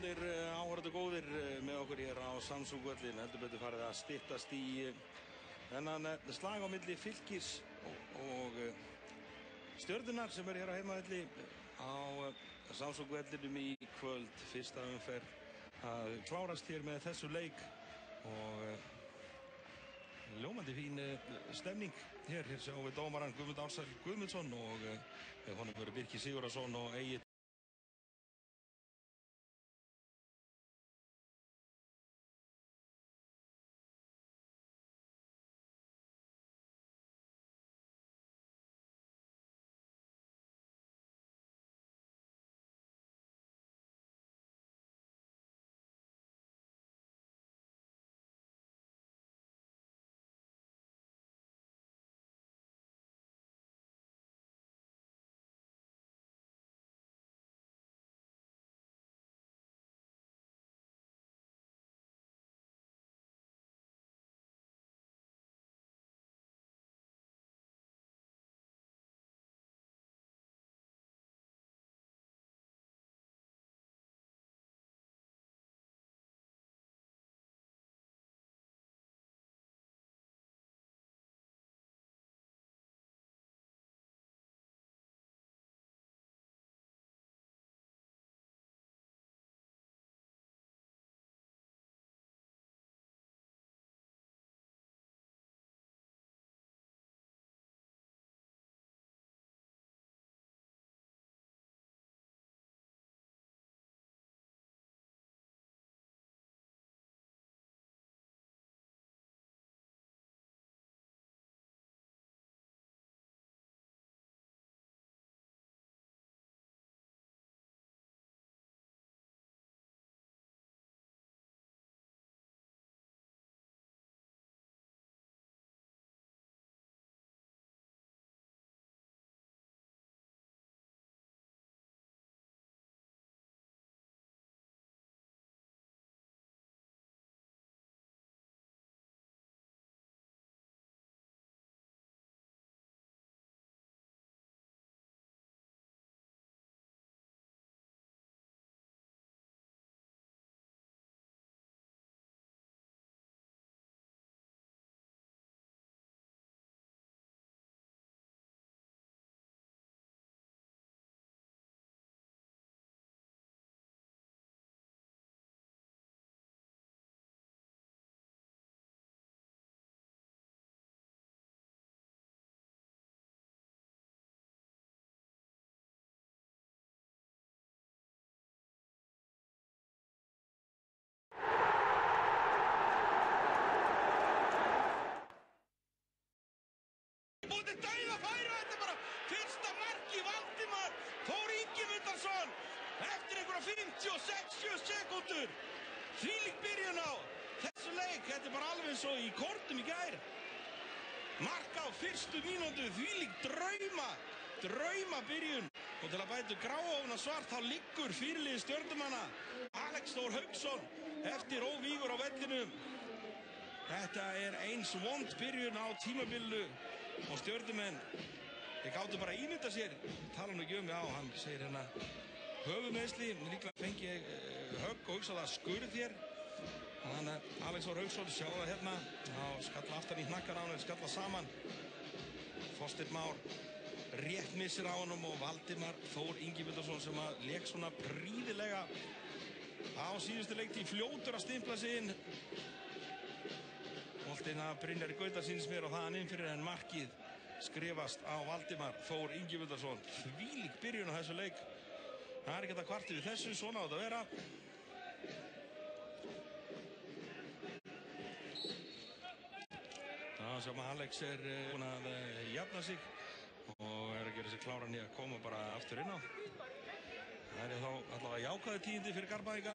Sælir áhorfendur góðir með okkur hér á Samsung-völlinn. Heldur betur farið að styttast í þennan slag á milli Fylkis og Stjörnunnar sem hér á heimavelli á Samsung-vellinum í kvöld. Fyrsta umferð að klárast hér með þessu leik og ljómandi fín stemning hér sjáum við dómarann Guðmund Ársæl Guðmundsson og honum verður Birkir Sigurðarson og Egill Þvílík byrjun á þessu leik, þetta bara alveg eins og í kortum í gær. Mark á fyrstu mínútu, þvílík drauma byrjun. Og til að bæta gráofna svart, þá liggur fyrirliði Stjörnumanna Alex Þór Hauksson eftir óvígur á vellinum. Þetta eins vond byrjun á tímabilinu og Stjörnumenn, þeir gátu bara ímynda sér, tala nú ekki já, hann segir hérna höfuðmeiðsli, líklega fengi ég högg og hugsa það skurð hér. Þannig að Alex Þór Hauksson, sjá það hérna, skalla aftan í hnakkan á hann, skalla saman. Þorsteinn Már rétt missir á honum og Valdimar Þór Ingimundarson sem að lék svona prýðilega á síðustu leiktíð, fljótur að stimpla sig inn. Boltinn af Brynjari Gautasyns mér og þaðan inn fyrir en markið skrifast á Valdimar Þór Ingimundarson. Þvílík byrjun á þessu leik. Það ekki þetta kvarti við þessu, svona á þetta að vera. Það sem að Alex búinn að jafna sig og að gera sig kláran í að koma bara aftur inn á. Það þá allavega jákvæði tíðindi fyrir Garbaðinga.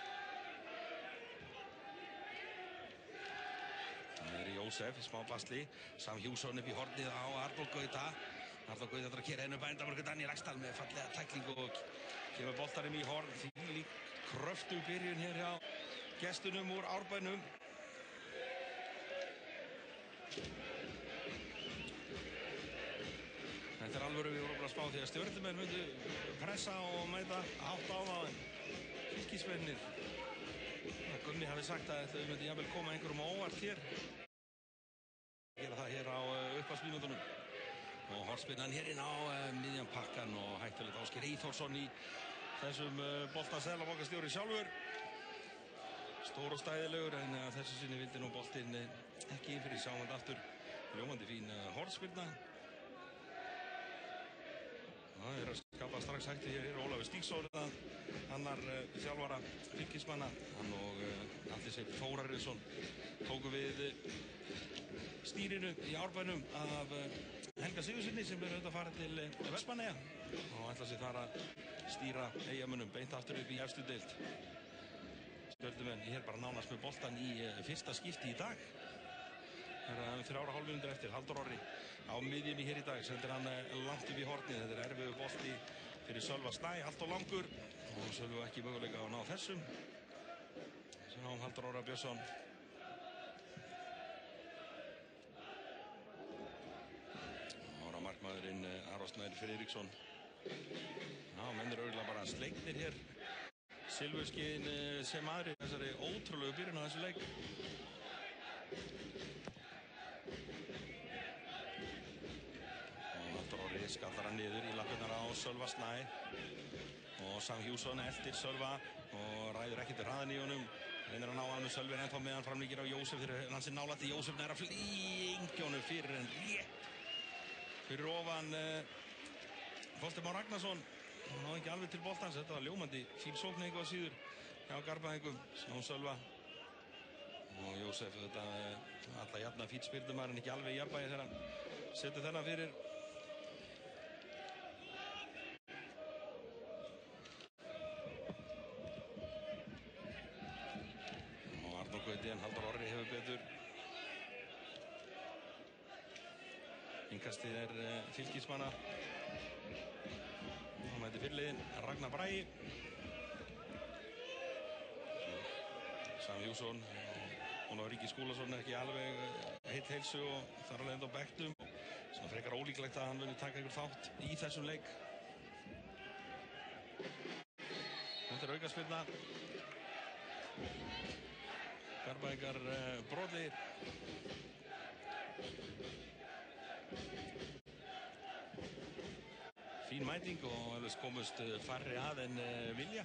Það Jósef, smá basli, Sam Hjússon upp í hornið á Arnór Gauta. Arnór Gauta að kera einu bændaburgu Daniel Axtal með fallega tækling og kemur boltanum í horn. Þvílík kröftug byrjun hér hjá gestunum úr Árbænum. Þetta alvöru, við vorum bara að spá því að Stjörnumenn myndu pressa og mæta átt á það. fylkismennir. Gummi hafi sagt að þau myndi jafnvel koma einhverjum á óvart hér. Gera það hér á upphafsmínútunum. Og hornspyrnan hér inn á miðjan pakkan og hættulegt Ásgeir Eyþórsson í þessum bolta seðlabankastjóri sjálfur. Stór og stæðilegur en þessu sinni vildi nú boltinn ekki inn fyrir, sjáum þetta aftur. Ljómandi fín hornspyrna. Það að skapa strax hættu hér Ólafur Stígsson, annar þjálfara fylkismanna. Hann og Atli Sveinn Þórarinsson tóku við stýrinu í Árbænum af Helga Sigurðssyni sem auðvitað að fara til Vestmannaeyja og ætla sig þar að stýra Eyjamönnum beint aftur upp í efstu deild. Skjöldumenn hér bara nánast með boltan í fyrsta skipti í dag. Það er 3,5 mínútur eftir. Halldór Orri á miðjunni hér í dag, sendir hann langt upp í hornið. Þetta er erfiður bolti fyrir Sölva Snæ, allt of langur og Sölva ekki möguleika að ná þessum. Svo náum Halldór Orra Björnsson. Ára markmaðurinn Aron Snær Friðriksson. Já, menn eru örugglega bara sleiknir hér. Silfurskeiðin sem aðri þessari ótrúlegu byrjun á þessu leik. Skallar hann niður í lappirnar á Sölva Snæ og Sam Hjússon eftir Sölva og ræður ekkert hraðan í honum, reynir að ná hann með Sölvi en ennþá meðan framlíkir á Jósef fyrir hans er nálægt í Jósef nær að flýngja honum fyrir en rétt fyrir ofan Þorsteinn Már Ragnarsson. Hann náði ekki alveg til boltans, þetta var ljómandi fín sókn eitthvað síður hjá Garbaðingum. Snó Sölva og Jósef þetta alla jafna fín spyrnumar en ekki alveg í jafnvægi þegar hann setur þennan fyrir. En Halldór Orri hefur betur. Innkastið er fylkismanna. Hann mæti fyrirliðinn Ragnar Bragi. Sam Hjússon og Ólafur Ingi Skúlason ekki alveg heill heilsu og þar alveg enda á bekknum. Svona frekar ólíklegt að hann muni taka einhver þátt í þessum leik. Þetta er aukaspyrna. Garbaðingar brotlegir. Fín mæting og alveg komust færri að en vilja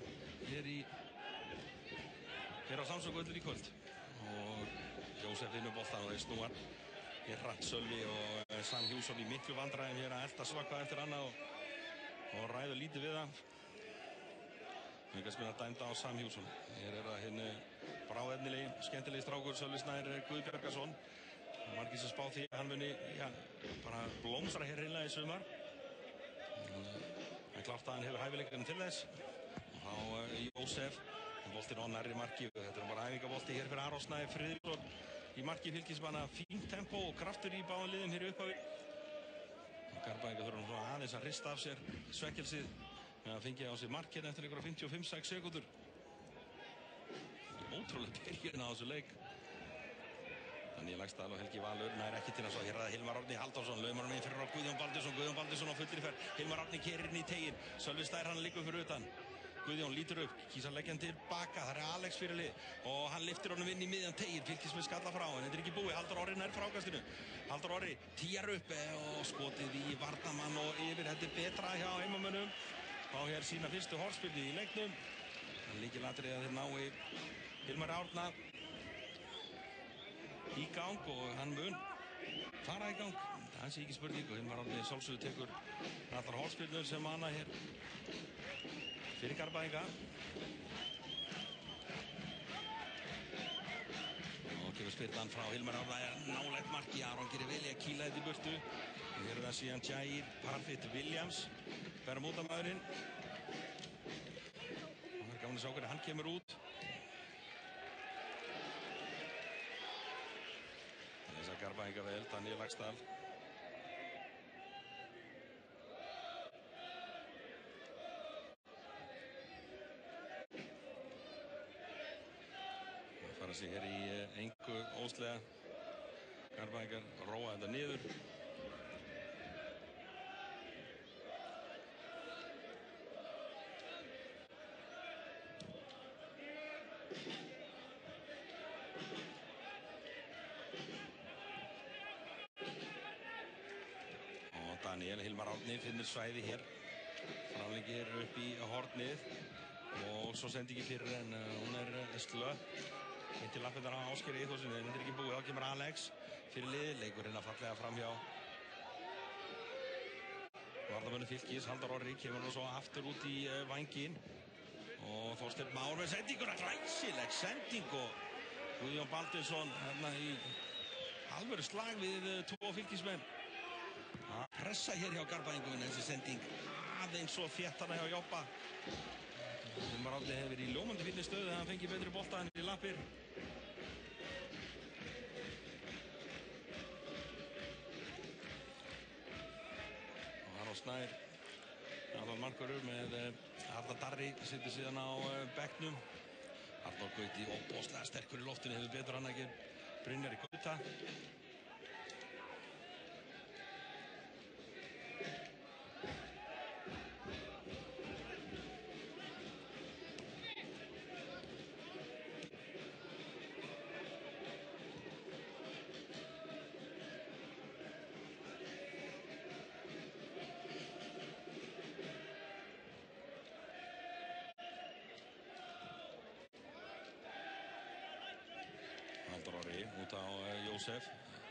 hér á Samsung-völlur í kvöld. Og Jósef vinnur boltan og þeir snúar. Hér hratt Sölvi og Sam Hjússon í miklu vandræðum hér að elta svaka eftir annað og ræður lítið við það. Aukaspyrna dæmda á Sam Hjússon. Hér er það hinn bráðefnilegi, skemmtilegi strákur Sölvi Snær Guðbjargason. Margir sem spá því að hann muni bara blómstra hér hreinlega í sumar. Það er klárt að hann hefur hæfileikann til þess. Og þá Jósef, boltinn á nærri marki. Þetta er bara æfingabolti hér fyrir Aron Snær Friðriksson í marki fylkismanna. Fínt tempo og kraftur í báðum liðum hér í upphafi. Garbaðingar þurfa svona aðeins að rista af sér svekkelsið. Það fengi á sig markinn eftir einhverja 55-6 sekúndur. Ótrúlega byrjun á þessu leik. Daniel Laxdal og Helgi Valur nær ekki til að svo hér að Hilmar Árni Halldórsson laumar með fyrir á Guðjón Baldursson á fullri ferð. Hilmar Árni keyrir inn í teginn. Sölvi Snær hann liggur fyrir utan. Guðjón lítur upp, kýs að leggja hann tilbaka. Það er Alex fyrirlið og hann lyftir honum inn í miðjan teginn. Fylkis með skalla frá en þetta er ekki búið. Halldór Orri nær frákastinu. Halldór Orri tíjar upp og skotið í varnarmann og yfir. Þetta er betra hjá heimamönnum. Fá hér sína fyrstu hornspyrnu í leiknum. Lykilatriði að þeir nái Hilmar Árna í gang og hann mun fara í gang. Það sé ekki spurning og Hilmar Árni sjálfsögðu tekur allar hornspyrnur sem hana hér fyrir Garbaðinga. Og kemur spyrnan frá Hilmar Árna nálægt marki. Aron gerir vel í að kýla þetta í burtu. Og hér er það síðan Jair Parfitt Williams verður mótamaðurinn. Og það er gaman að sjá hvernig hann kemur út. Þess að Garbaðinga vel, Daniel Laxdal. Það fara sig hér í engu óslega. Garbaðingar róa þetta niður. Daniel Hilmar Árni finnur svæði hér. Framlengir upp í hornið og svo sendi ekki fyrir en hún slöpp. Inn til lappirnar á Ásgeiri Eyþórssyni, en þetta ekki búið. Þá kemur Alex fyrir lið, leikur hérna fallega framhjá. Varnarmönnum Fylkis, Halldór Orri kemur nú svo aftur út í vænginn. Og Þorsteinn Már með sendinguna, glæsileg sending og Guðjón Baldvinsson hérna í alvöru slag við tvo Fylkismenn. Að pressa hér hjá Garðbæingum þessi sending aðeins svo þéttana hjá Jobba. Hilmar Árni hefur verið í ljómandi fínni stöðu þegar hann fengi betri bolta en í lappir. Og Harald Snær aðal markvörður með Arnar Darri situr síðan á bekknum. Arnar Gauti óbóðslega sterkur í loftinu, hefur betur hann ekki Brynjar í Gauta. Halldór Orri út á Jósef.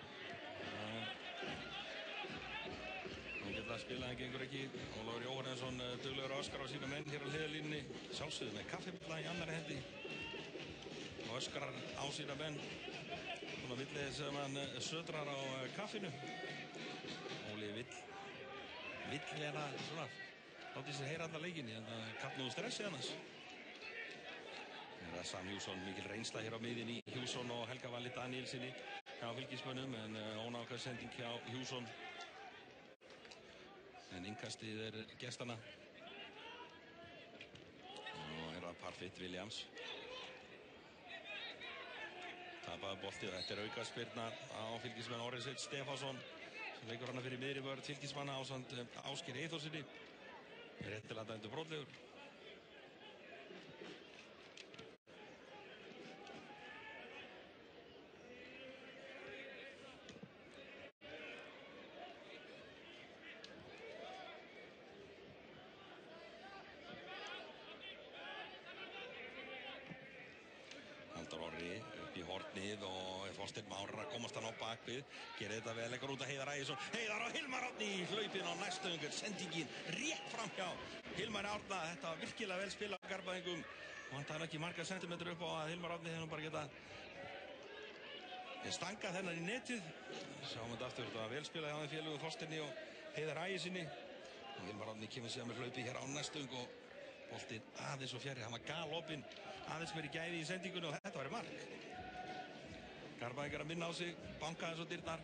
Hann getur að spila, en gengur ekki. Ólafur Jóhannesson duglegur öskrar á sína menn hér á hliðarlínunni. Sjálfsögðu með kaffibilla í annarri hendi. Og öskrar á sína menn. Svona villið sem hann södrar á kaffinu. Óli vill vera svona. Látið sér heyra alla leikinni, en það kapnúðu stressi annars. Sam Hjússon, mikil reynsla hér á miðinni. Hjússon og Helga Valli Danielsinni hjá Fylkismönnum, en ónákvæð sending hjá Hjússon. En innkastið gestana. Og það Parfitt Williams. Tapaði boltið, þetta aukaspyrna á Fylkismenn. Orri Sveinn Stefánsson sem leikur hana fyrir miðri vörð Fylkismanna ásamt Ásgeiri Eyþórssyni. Réttilega dæmdur brotlegur. Halldór Orri upp í hornið og Þorsteinn Már að komast hann á bakvið. Gerir þetta vel, leggur út að Heiðar Ægisson. Heiðar á Hilmar Árni í hlaupin á næstu umferð. Sendingin rétt framhjá Hilmar Árna. Þetta var virkilega vel spilað á Garðbæingum. Og hann tar ekki marga sentimetrar upp á að Hilmar Árni hefur bara geta stangað þennan í netið. Sjáum þetta aftur, þetta var vel spilað hjá þeim félögum Þorsteini og Heiðar Ægisinni. Og Hilmar Árni kemur síðan með hlaupi hér á næstu umferð og boltinn aðeins og fjarri, hann var galopinn, aðeins meiri gæði í sendingunni og þetta var mark. Garðbæingar að minna á sig, banka eins og dyrnar.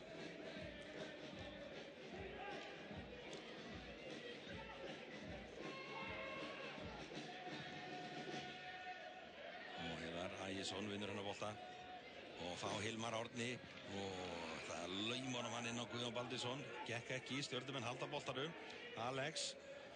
Og Heiðar Ægisson vinnur hennar bolta og fá Hilmar Árni og það laum honum hann inn á Guðjón Baldvinsson. Gekk ekki, Stjörnumenn halda boltanum. Alex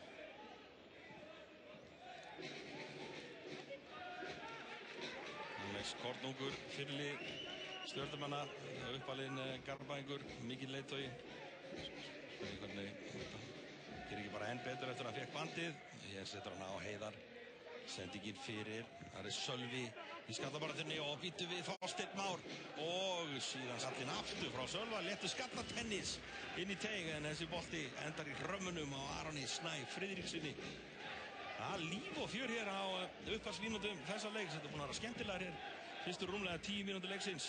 Kornungur, fyrirlið Stjörnumanna, uppalinn Garðbæingur, mikið leiðtogi. Hvernig gerir ekki bara enn betur eftir að hann fekk bandið. Hér setur hann á Heiðar. Sendingin fyrir, það Sölvi í skallabaratunni og býtu við Þorsteinn Már. Og síðan skallinn aftur frá Sölva, léttu skallatennis inn í teig, en þessi bolti endar í hrömmunum á Aroni Snæ Friðriksssyni. Það líf og fjör hér á upphafsmínútum þessa leiks. Þetta er búin að vera skemmtilegar hér fyrstu rúmlega 10 mínútur leiksins.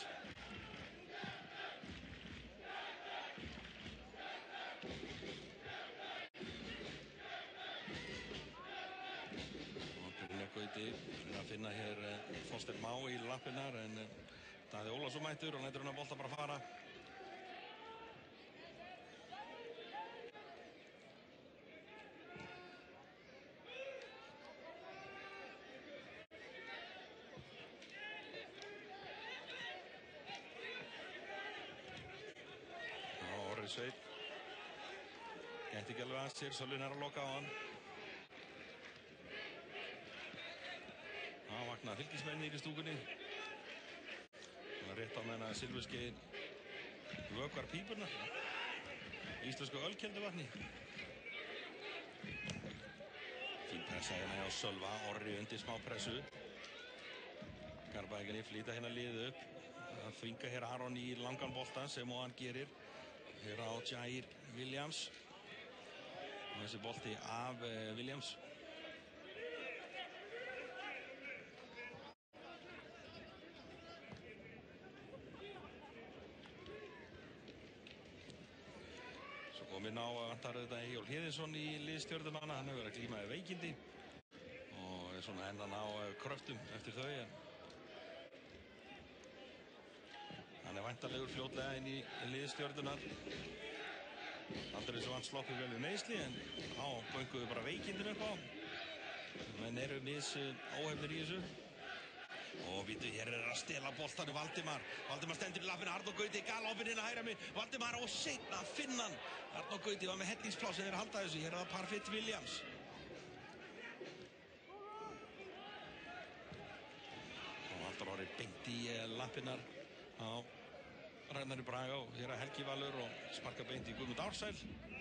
Og Brynjar Gauti að finna hér Þorsteinn Má í lappirnar, en Daði Ólafsson mættur og lætur hann að bolta bara fara. Sveinn gæti ekki alveg að sér, Sölvin að loka á hann. Það vaknaði Fylkismenn í stúkunni. Það rétt á meðan að Silfurskeiðin vökvar pípurnar. íslensku ölkelduvatni. Fín pressa hérna hjá Sölva, Orri undir smá pressu. Garbaðingarnir flytja hérna liðið upp. Það þvinga hér Aron í langan boltan sem og hann gerir. Hér á Jair Williams. Og þessi bolti af Williams. Svo kom inn á vantar þetta Eyjólf Héðinsson í liðstjörnumanna. Hann hefur verið að glíma við veikindi og er svona enn á kröftum eftir þau. Hann er væntanlegur fljótlega inn í liðstjörnunar. Aldrei svo hann sloppið vel við meiðsli en á bönguðu bara veikindin upp á. Menn eru óhefnir í þessu. Og vítu, hér er að stela boltanu Valdimar stendur í lappinu, Arnór Gauti galopinn inn að hægra mig, Valdimar og seinna finna hann. Arnór Gauti var með hellingspláss en þeir halda þessu. Hér er það Parfitt Williams. Og Halldór Orri beint í lappinnar á Ragnari Braga og hér er Helgi Valur og sparka beint í Guðmund Ársæl.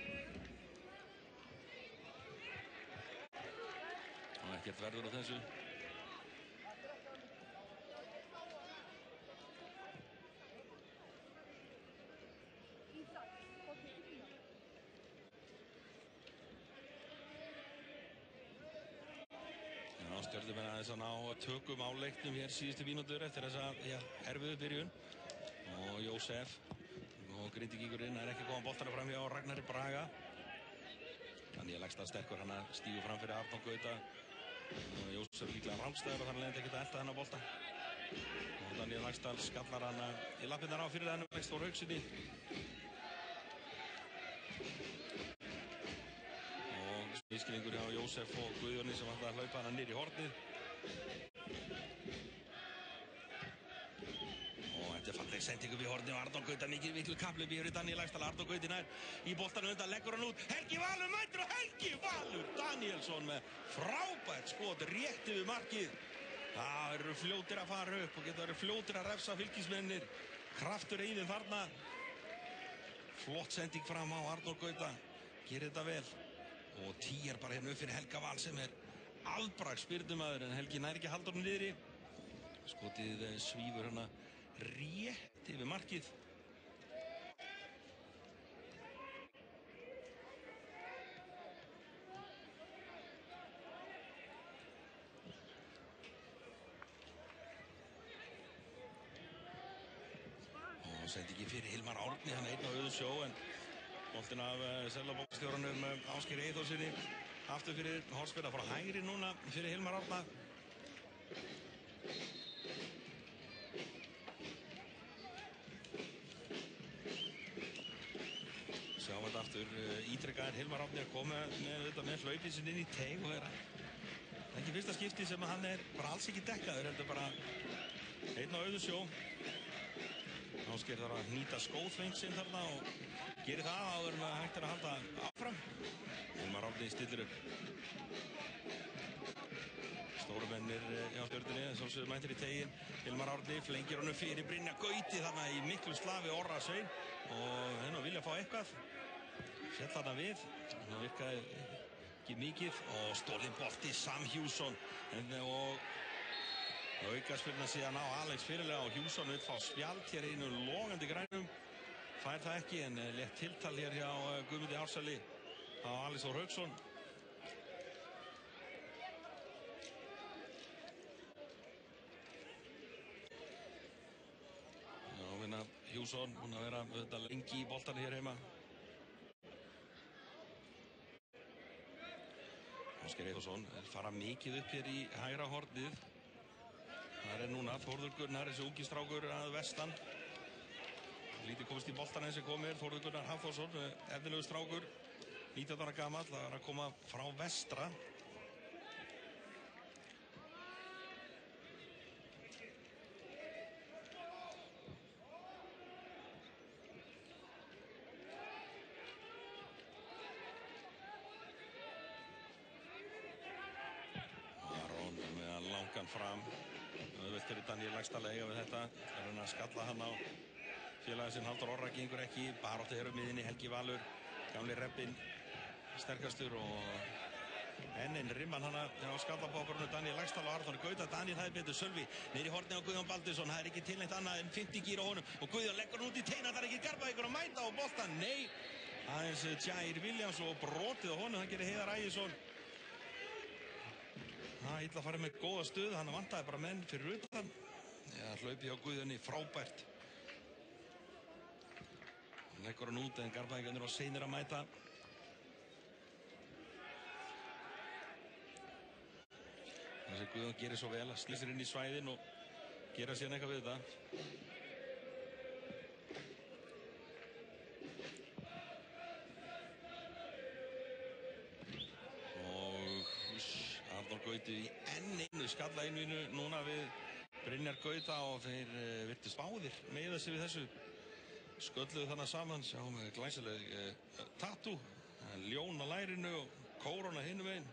Og ekkert verður á þessu. Stjörnumenn aðeins að ná tökum á leiknum hér síðustu mínútur eftir þessa erfiðu byrjun. Og Jósef og Grindvíkingurinn er ekki að koma boltana fram hjá Ragnari Braga. Daniel Laxdal sterkur, hann að stígu fram fyrir Arnór Gauta. Og Jósef líklega rangstæður og þar leðandi ekkert að elta þennan bolta. Og Daniel Laxdal skallar hann í lappirnar á fyrir þennum Leikþór Hauksinni. Og miskilingur hjá Jósef og Guðjóni sem ætlaði að hlaupa hann niður í hornið. Þetta er falleg sending upp í hornið og Arnór Gauta miklu kapplaup í Daniel Laxdal. Arnór Gauti nær í boltanum undan, leggur hann út. Helgi Valur mætir og Helgi Valur Danielsson með frábært skot rétt yfir markið. Það eru fljótir að fara upp og geta verið fljótir að refsa fylkismennir. Kraftur yfir þarna. Flott sending fram á Arnór Gauta. Gerir þetta vel. Og tíjar bara hérna upp fyrir Helga Val sem er afbragðs spyrnumaður en Helgi nær ekki að halda honum niðri. Skotið svífur hana rétt yfir markið. Og sendi ekki fyrir Hilmar Árni, hann einn á auðu sjó en boltinn af Seðlabankastjóranum Ásgeiri Eyþórsinni aftur fyrir hornspyrna frá hægri núna fyrir Hilmar Árna. Sjáum þetta aftur, ítrekkaðir Hilmar Árni að koma með hlaupið sinn inn í teig og er ekki fyrsta skipti sem hann er bara alls ekki dekkaður, heldur bara einn á auðu sjó. Ásgeir þarf að nýta skóðfeng sinn þarna og gerir það áður en hægt er að halda áfram. Hilmar Árni stillir upp. Stórumennir hjá Stjörnunni, svo mættir í tegin. Hilmar Árni flengir honum fyrir Brynja Gauti þarna í miklu slafi Orra Svein og henn og vilja fá eitthvað. Fjall þarna við, það virkaði ekki mikið og stólinn bolti Sam Hjússon og aukaspyrna síðan á Alex fyrirlega og Hjússon vill fá spjald hér einu logandi grænum. Fær það ekki en létt tiltal hér hjá Guðmundi Ársæli á Leikþór Hauksson. Hjússon, hún að vera lengi í boltan hér heima. Ásgeir Eyþórsson fara mikið upp hér í hægra hornið. Það er núna Þórður Gunnar, þessi ungi strákur að vestan. Lítið komist í boltan eins og komir. Þórður Gunnar Hafþórsson, efnilegu strákur, 19 ára gamall, það er að koma frá vestra. Langan fram auðvelt fyrir Daniel Laxdal að eiga við þetta, það er hann að skalla hann á félagið sinn. Halldór Orra gengur ekki, baróttu hér um miðinni, Helgi Valur Gamli reppinn sterkastur og enn einn rimman hana á skallapokkarnu. Daníel Laxdal og Arnór Gauta. Daníel hafði betur. Sölvi niður í horni á Guðjón Baldursson. Það ekki til neitt annað en 50 gír á honum og Guðjón leggur hann út í teina. Það ekki Garbavíkur að mæta á boltan. Nei, aðeins Jair Williams og brotið á honum. Það gerir Heiðar Ægisson. Það illa farið með góða stöðu. Hann vantaði bara menn fyrir utan. Já, hlaupi á Guðjóni frábært. Hann leggur hann út en Garbavíkarnir á seinir að mæta. Þessi Guðjón gerir svo vel að slísir inn í svæðin og gera síðan eitthvað við þetta. Og Arnór Gauti í enn einu skalla einvínu núna við Brynjar Gauta og þeir virtust báðir meiða sig við þessu. Skölluðu þannig saman, sjáum við glæsileg tattoo, ljón á lærinu og kóróna hinum einn.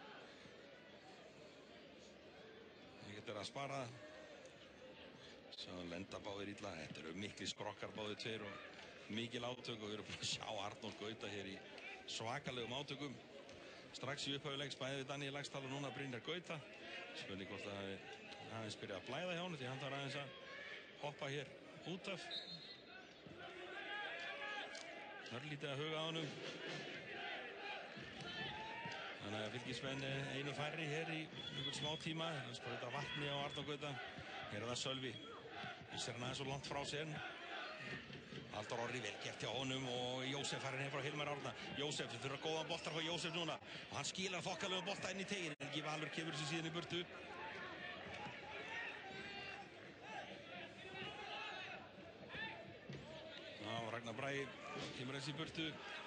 Ég getur að spara. Svo lenda báðir illa. Þetta eru mikli skrokkar báðir tveir og mikil átök og við erum búin að sjá Arnór Gauta hér í svakalegum átökum. Strax í upphæfuleiks bæði við Daníel Laxdal og núna Brynjar Gauta. Spurning hvort það aðeins byrja að blæða hjá honum því hann þarf aðeins að hoppa hér út af. Örlítið að huga á honum. Þannig að fylgismenn einu færri hér í einhvern smá tíma. Það sprauta vatni á Arnór Gauta. Hér er það Sölvi. Vísir hann aðeins svo langt frá sér. Halldór Orri vel gert hjá honum og Jósef færði hér frá Hilmar Árna. Jósef fyrir góðan boltar frá Jósef núna. Og hann skilar þokkalegum bolta inn í tegin. Helgi Valur kemur þessu síðan í burtu. Já, Ragnar Bragi kemur þessu í burtu.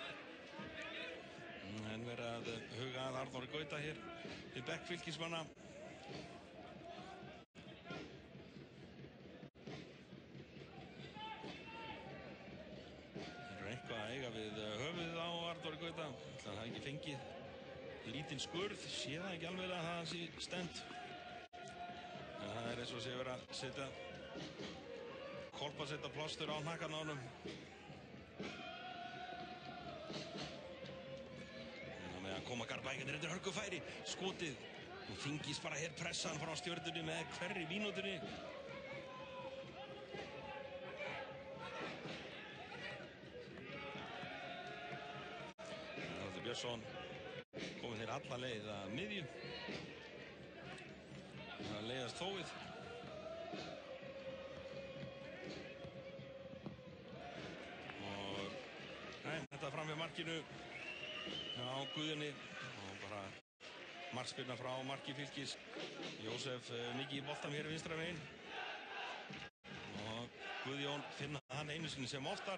En verið að huga að Arnóri Gauta hér við bekk fylkismanna. Það er eitthvað að eiga við höfuðið á Arnóri Gauta. Það er ekki fengið lítinn skurð, sé það ekki alveg að það sé stend. En það er eins og sé verið að setja kolpasetta plástur á hnakkan á honum. Koma Garbavíkarnir, þetta er hörkufæri, skotið og Þingis bara hér pressan frá Stjörnunni með hverri mínútunni. Þetta Björnsson komið hér alla leið að miðju. Það leiðast þóið. Og þetta fram við markinu á Guðjóni og bara markspyrna frá marki fylkis. Jósef mikið í boltam hér vinstra megin og Guðjón finna hann einu sinni sem oftar.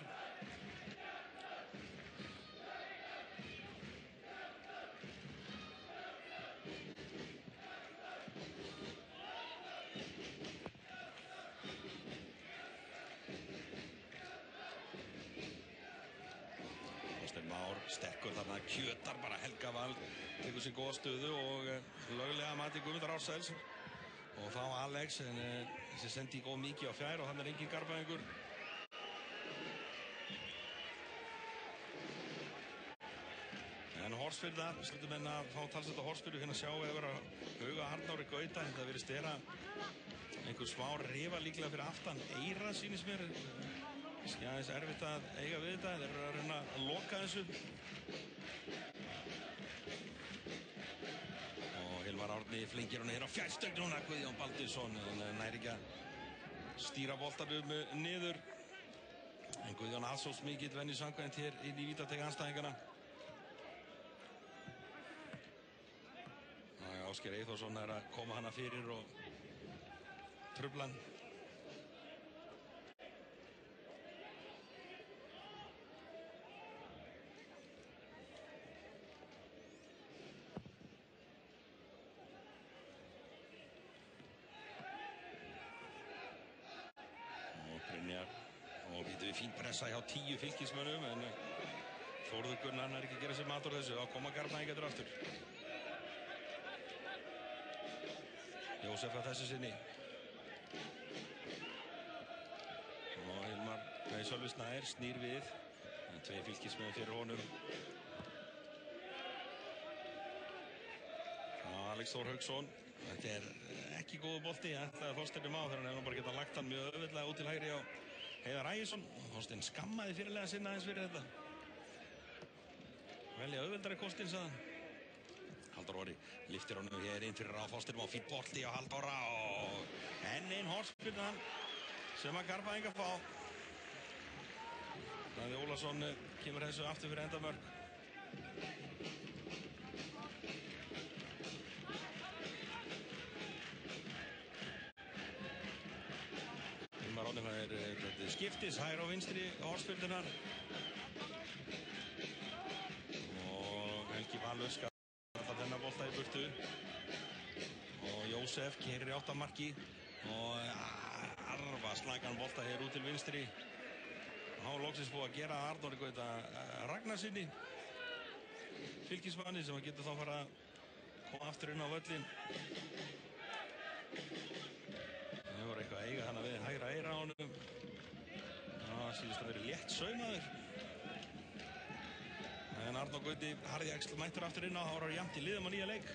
Már sterkur þarna, kjötar bara Helga Val, tekur sér góða stöðu og löglega mati Guðmundar Ársæls og þá Alex en þessi sendi góð mikið á fjær og hann er engin Garbavíkur. En Horsfirðar, slutum enn að fá talsett á Horsfirðu hérna sjá ef vera huga Arnóri Gauta. Þetta verið stera einhver smá rifa líklega fyrir aftan Eyra sýnist mér. Skjæðis erfitt að eiga við þetta, þeir eru að reyna að loka þessu. Og Hilmar Árni flengir hann hér á fjærstöng núna, Guðjón Baldursson, en næri ekki að stýra boltanum niður. En Guðjón aðsóst mikill venju samkvæmt hér inn í vítateg andstæðingarna. Ásgeir Eyþórsson er að koma hana fyrir og trufla hann. Og býtum við fín pressa hjá 10 fylkismönnum en Þórður Gunnar er ekki að gera sér mat úr þessu. Þá koma Garbavíkarnir aftur. Jósef að þessu sinni og Hilmar Sölvi Snær snýr við. Tvei fylkismenn fyrir honum Alex Þór Hauksson. Þetta ekki góð bolti. Þetta Þorsteinn má þegar hann hefur bara getað lagt hann mjög auðveldlega út til hægri á Heiðar Ægisson. Þorsteinn skammaði fyrirlega sinna aðeins fyrir þetta. Velja auðveldari kostinn, sagðan. Halldór Orri liftir honum hér inn fyrir á Þorsteinn má fínn bolti á Halldóra og enn einn hornspyrnan sem að Garðbæingar fá. Daði Ólafsson kemur þessu aftur fyrir endamörk. Hilmar Árni fær skiptis hægri og vinstri hornspyrnunar. Og Helgi Valur skal þennan bolta í burtu. Og Jósef keyrir í áttamarki og arfa slagan bolta hér út til vinstri. Há loksins búið að gera Arnóri Gauta Ragnarsinni fylkismanni sem getur þá fara að koma aftur inn á völlin. Það voru eitthvað að eiga hana við hægra eyra á honum. Það síðust að vera létt saumaður. En Arnór Gauti harði axl mættur aftur inn á, þá voru jafnt í liðum á nýja leik.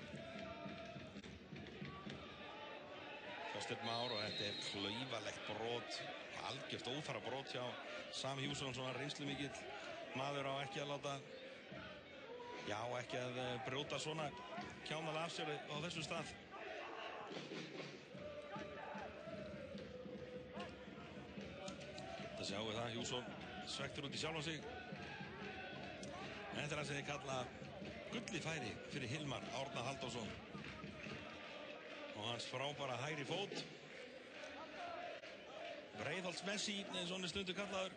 Þorsteinn Már og þetta klaufalegt brot, algjört óþarfa brot hjá Sam Hjússon, svona reynslumikill maður á ekki að láta, ekki að brjóta svona kjánalega af sér á þessum stað. Það sjáum við það, Hjússon svektur út í sjálfan sig. Þetta er það sem þið kalla gullið færi fyrir Hilmar Árna Halldórsson og hans frábæra hægri fót. Breiðholts Messi, eins og hann er stundu kallaður.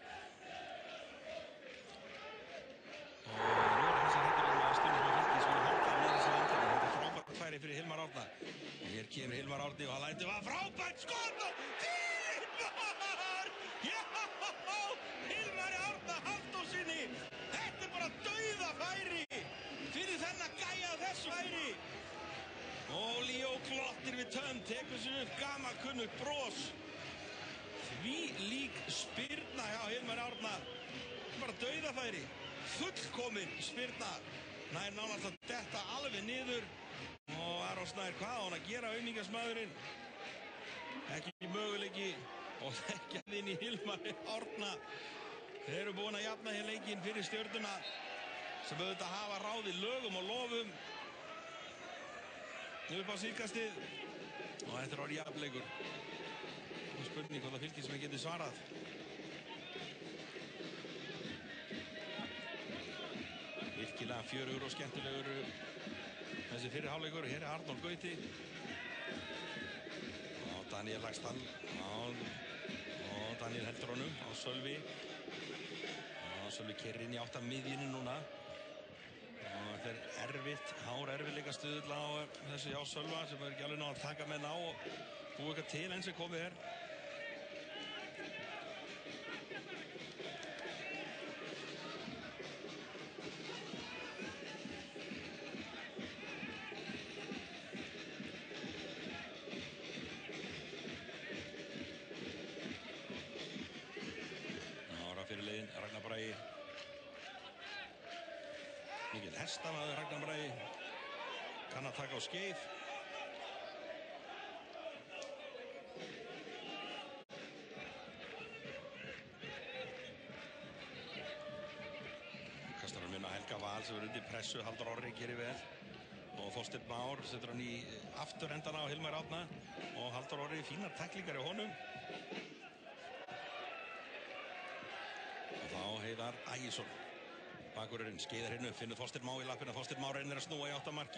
Og nú þessi hræddur að stuðningsmenn Fylkis vilja halda með þessari inntækni. Þetta er frábært færi fyrir Hilmar Árna. Og hér kemur Hilmar Árni og hann lætur var frábært skot og Hilmar! Já! Hilmar Árna Halldórssoni! Þetta er bara dauðafæri fyrir þennan gæja þessu færi. Og Líó klottir við tönn, tekur sér upp gamalkunnugt bros. Því lík spyrna hjá Hilmar Árna. Bara dauðafæri, fullkomin spyrna. Nær nánast að detta alveg niður. Og Aron Snær, hvað á hann að gera, aumingasmaðurinn? Ekki möguleiki og þekkja inn í Hilmar Árna. Þeir eru búin að jafna hér leikinn fyrir Stjörnuna sem auðvitað hafa ráðið lögum og lofum upp á síðkastið og þetta er orðið jafnleikur. Spurning hvort að Fylkismenn geti svarað. Virkilega fjörugur og skemmtilegur þessi fyrri hálfleikur. Hér er Arnór Gauti og Daniel Lagstall og Daniel heldur honum á Sölvi og Sölvi keyrir inn í átt af miðjunni núna og þetta er erfitt, hár erfiðleika stuðull á þessu hjá Sölva sem er ekki alveg ná að taka með ná og búið eitthvað til eins og komið er. Fyrir liðin Ragnar Bragi, mikil hestamaður Ragnar Bragi, kann að taka á skeið. Kastar hann minna Helga Val sem er undir pressu, Halldór Orri gerir vel og Þorsteinn Már setur hann í afturendana á Hilmar Árna og Halldór Orri fínar tæklingar í honum. Þá Heiðar Ægisson bakurinn, skeiðar hérna upp, finnur Þorsteinn Má í lappina. Þorsteinn Má reynir að snúa í áttamarki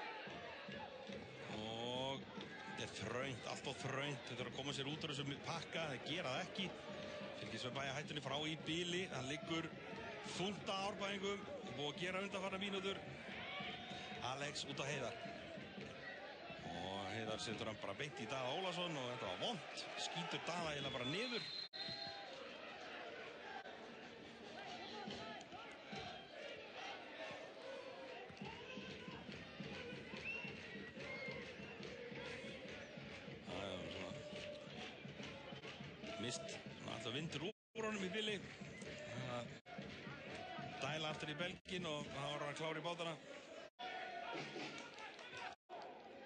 og þetta er þröngt, allt of þröngt. Þetta er að koma sér út úr þessum pakka, það gera það ekki. Fylkismenn bæja hættunni frá í bíli, það liggur þungt að Árbæingum, búið að gera undanfarna mínútur. Alex út á Heiðar og Heiðar setur hann bara beint í Daða Ólafsson og þetta var vont, skýtur Daða eiginlega bara niður. Mist, alltaf vindur úr honum í bili. Dæla aftur í belgin og það var hann klár í bátana.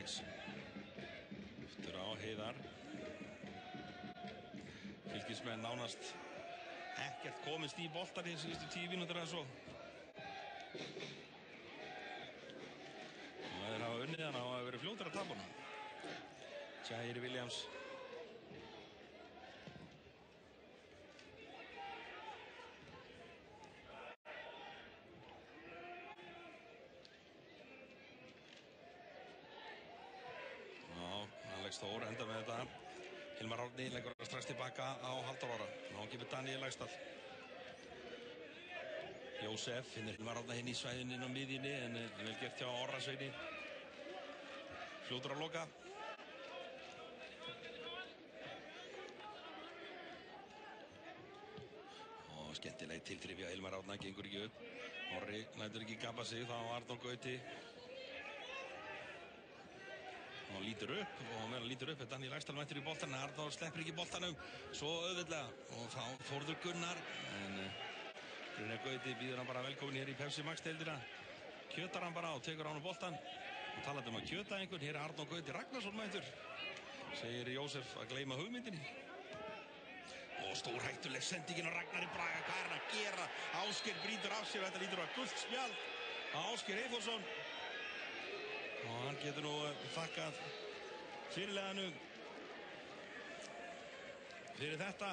Keflavíks. Eftir á Heiðar. Fylkismenn nánast ekkert komist í boltar í síðustu 10 mínútur eða svo. Það hafa unnið hann á að vera fljótar að tapa hann. Jair Williams. Alex Þór enda með þetta. Hilmar Árni leggur strax tilbaka á Halldór Orra. Ná kemur Daniel Lægstall. Jósef finnir Hilmar Árna hinn í svæðinu inn á miðjunni en vel gert hjá Orra Sveini. Fljótur að loka. Og skemmtileg tilþrifja Hilmar Árna gengur ekki upp. Orri lætur ekki gapa sig þá Arnór Gauti. Og lítur upp og meðan lítur upp er Daniel Lægstall mættur í boltan. Arnór sleppir ekki boltanum svo auðveldlega og þá Þórður Gunnar en Brynjar Gauti býður hann bara velkomin hér í Pepsi Max deildina. Kjötar hann bara og tekur hann á boltan og talandi að kjöta einhvern, hér er Arnór Gauti Ragnarsson mættur, segir Jósef að gleyma hugmyndinni. Og stórhættuleg sendingin á Ragnari Braga. Hvað er hann að gera? Ásgeir brýtur af sér, þetta lítur að gult spjald á Ásgeir Eyþórsson og hann getur nú þakkað fyrirliðanum fyrir þetta.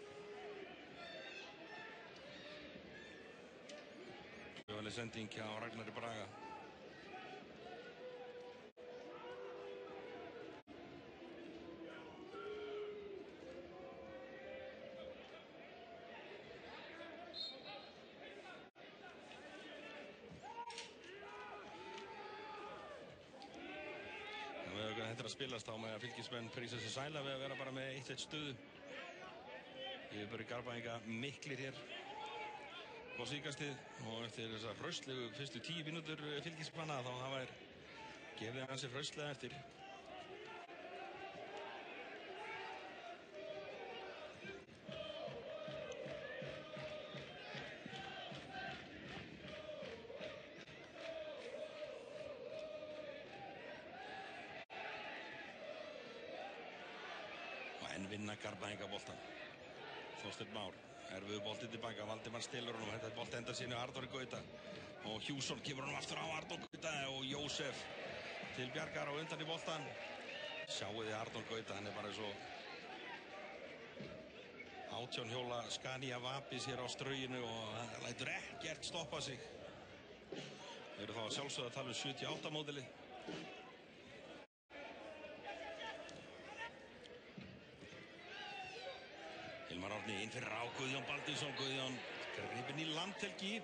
Jöfnleg sending hjá Ragnari Braga. Þetta er að spilast á með að Fylkismenn prísa sig sæla við að vera bara með 1-1 stöðu. Yfirbörði Garðbæinga miklir hér á síðkastið og eftir þessar hraustlegu fyrstu 10 mínútur Fylkismanna þá hafa þær gefið hansi hraustlega eftir. En vinna Garðbæinga boltan. Þorsteinn Már, erfiður bolti tilbaka, Valdimar stelur honum, þetta er bolti enda sínu Arnóri Gauta og Hjússon kemur honum aftur á Arnór Gauta og Jósef til bjargar á undan í boltan. Sjáu þið Arnór Gauta, hann er bara svo 18 hjóla Scania Vapis hér á strauginu og hann lætur ekkert stoppa sig. Við erum þá að sjálfsögða að tala 78 módeli. Hilmar Árni inn fyrir á Guðjón Baldursson. Guðjón gripinn í landhelgi,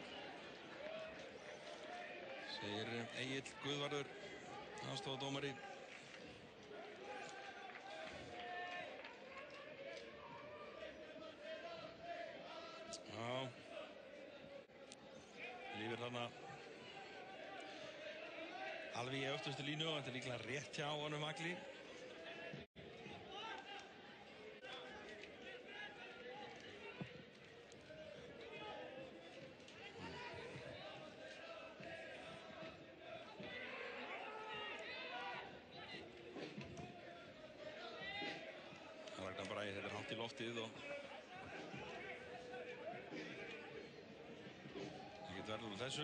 segir Egill Guðvarður, aðstofadómari. Já, lífir þarna alveg í öftustu línu og þetta er líklega rétt hjá honum Agli. Ragnar Bragi, þetta er hátt í loftið og ekkert verður úr þessu.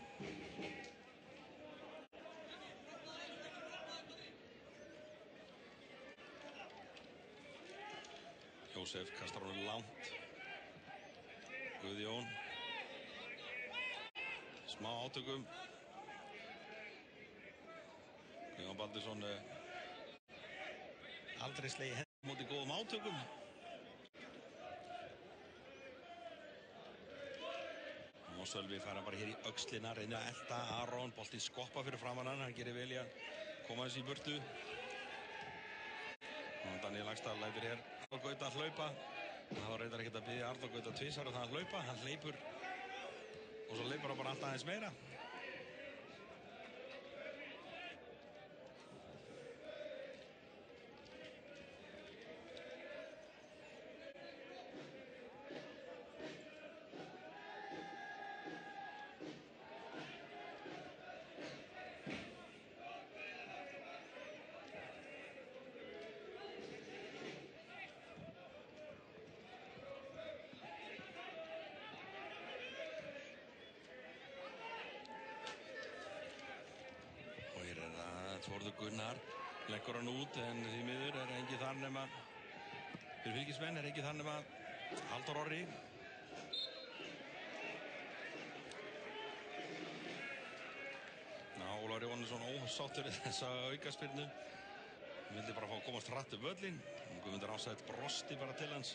Jósef kastar honum langt. Guðjón smá átökum. Guðjón Baldursson aldrei slegið henni móti góðum átökum. Og Sölvi fara bara hér í öxlina, reynir að elta Aron, boltinn skoppa fyrir framan hann gerir vel í að koma þessi í burtu. Og Daniel Lægstall lætur hér Arnór Gauta að hlaupa. Það var reyndar ekkert að biðja Arnór Gauta tvisvar og það að hlaupa, hann hleypur og svo hleypur hann bara alltaf aðeins meira. Þórður Gunnar leggur hann út en því miður engin þar nema fyrir Fylkismenn engin þar nema Halldór Orri. Ólafur Jóhannesson ósáttur þessa aukaspyrnu. Hann vildi bara fá að komast hratt upp völlinn. Guðmundur Ásæll brosti bara til hans.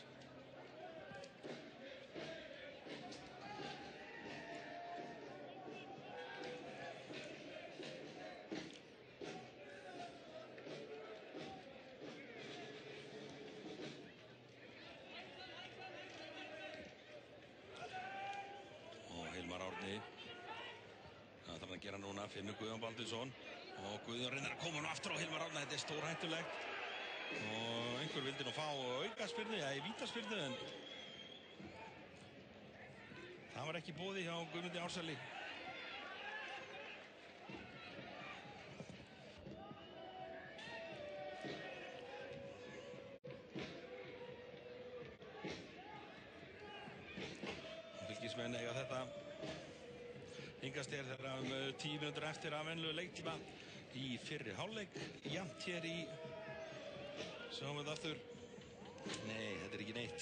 Og Hilmar Árni. Það þarf að gera núna, finnur Guðjón Baldursson og Guðjón reynir að koma nú aftur á Hilmar Árna, þetta stórhættulegt og einhver vildi nú fá aukaspyrnu, í vítaspyrnu en það var ekki boði hjá Guðmundi Ársæli. Fylkismenn eiga þetta hingast þegar 10 mínútur eftir af venjulegu leiktíma í fyrri hálfleik. Jafnt hér í sjáum við aftur. Nei, þetta ekki neitt.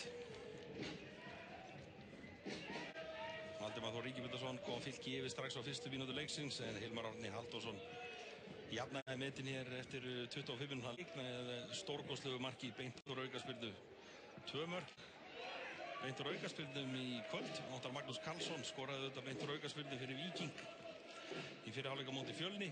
Valdimar Þór Ríkibjörnsson kom Fylki yfir strax á fyrstu mínútu leiksins en Hilmar Árni Halldórsson jafnaði metin hér eftir 25 minútna leik með stórkostlegu marki beint úr aukaspyrnu. 2 mörk beint úr aukaspyrnum í kvöld. Óttar Magnús Karlsson skoraði þetta beint úr aukaspyrnu fyrir Víking í fyrri hálfleik á móti Fjölni.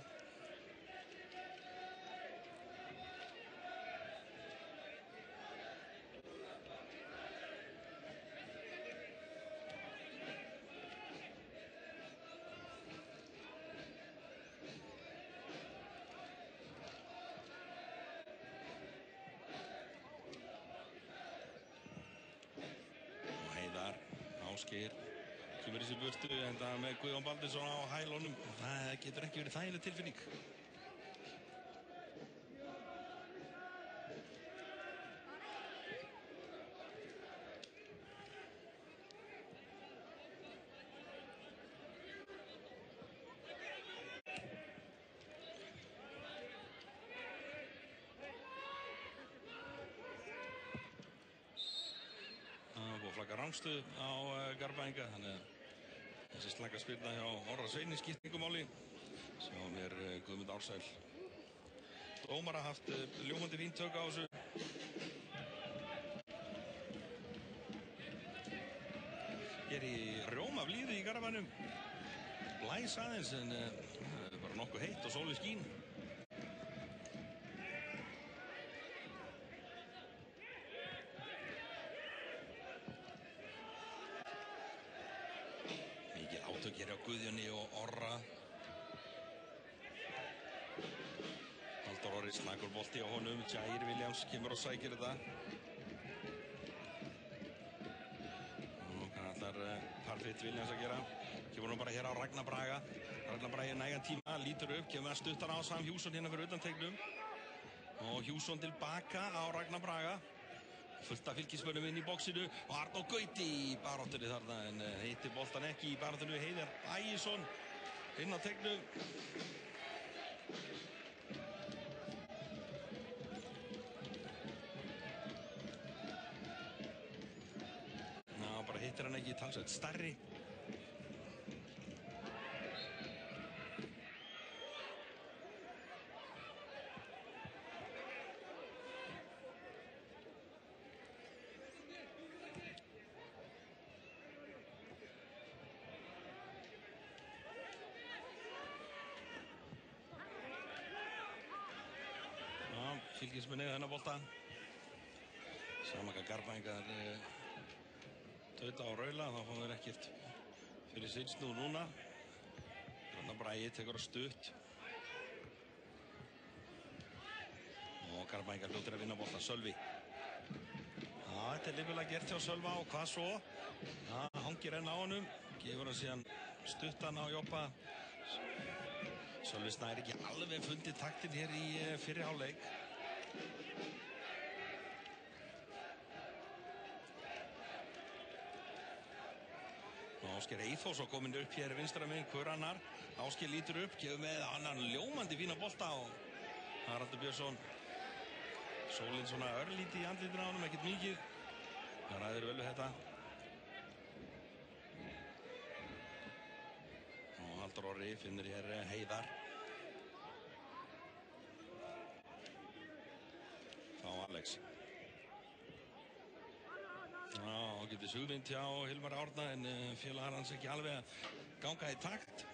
Ásgeir kemur í sér burtu en það með Guðjón Baldursson á hælunum. Það getur ekki verið þægileg tilfinning. Rangstöð á Garðbæinga, þannig að þessi slaka spyrna hjá Orra Sveini skiptir máli. Sjáum hér Guðmund Ársæl dómara haft ljómandi fínt tök á þessu. Hér í rjóma blíðu í Garðbænum, blæs aðeins en bara nokkuð heitt og sólin skín. Hér á Guðjóni og Orra. Halldór Orri snakur bolti á honum. Jair Williams kemur og sækir þetta. Og hvað ætlar Parfitt Williams að gera? Kemur hann bara hér á Ragnar Braga. Ragnar Braga nægan tíma, lítur upp, kemur að stuttan á Sam Hjússon hérna fyrir utan tegnum. Og Hjússon tilbaka á Ragnar Braga. Fullt af Fylkismönnum inn í bóksinu og Arnór Gauti í baráttunni þarna en heitir boltan ekki í baráttunni. Heiðar Ægisson inn á tegnum. Ná, bara hittir hann ekki, talsveit stærri. Fylkismenn eða þennan bolta. Samaka Garðbæingar tauta á raula, þá fá þeir ekkert fyrir sinnsnúð núna. Ragnar Bragi tekur á stutt. Og Garðbæingar hljótir að vinna bolta. Sölvi. Þetta er lifilega gert hjá Sölva og hvað svo? Hangir enn á honum. Gefur hann síðan stuttan á Joppa. Sölvi Snær ekki alveg fundið taktin hér í fyrri hálfleik. Ásgeir Eyþórsson kominn upp hér vinstra megin, hver annar. Ásgeir lítur upp, gefur með annan ljómandi fína bolta og Haraldur Björnsson. Sólinn svona örlítið í andlitinu á honum, ekkert mikið. Það ræður vel við þetta. Og Halldór Orri finnur hér Heiðar. Fá Alex. Já, og getur hugmynd hjá Hilmar Árna en félagar hans ekki alveg að ganga í takt.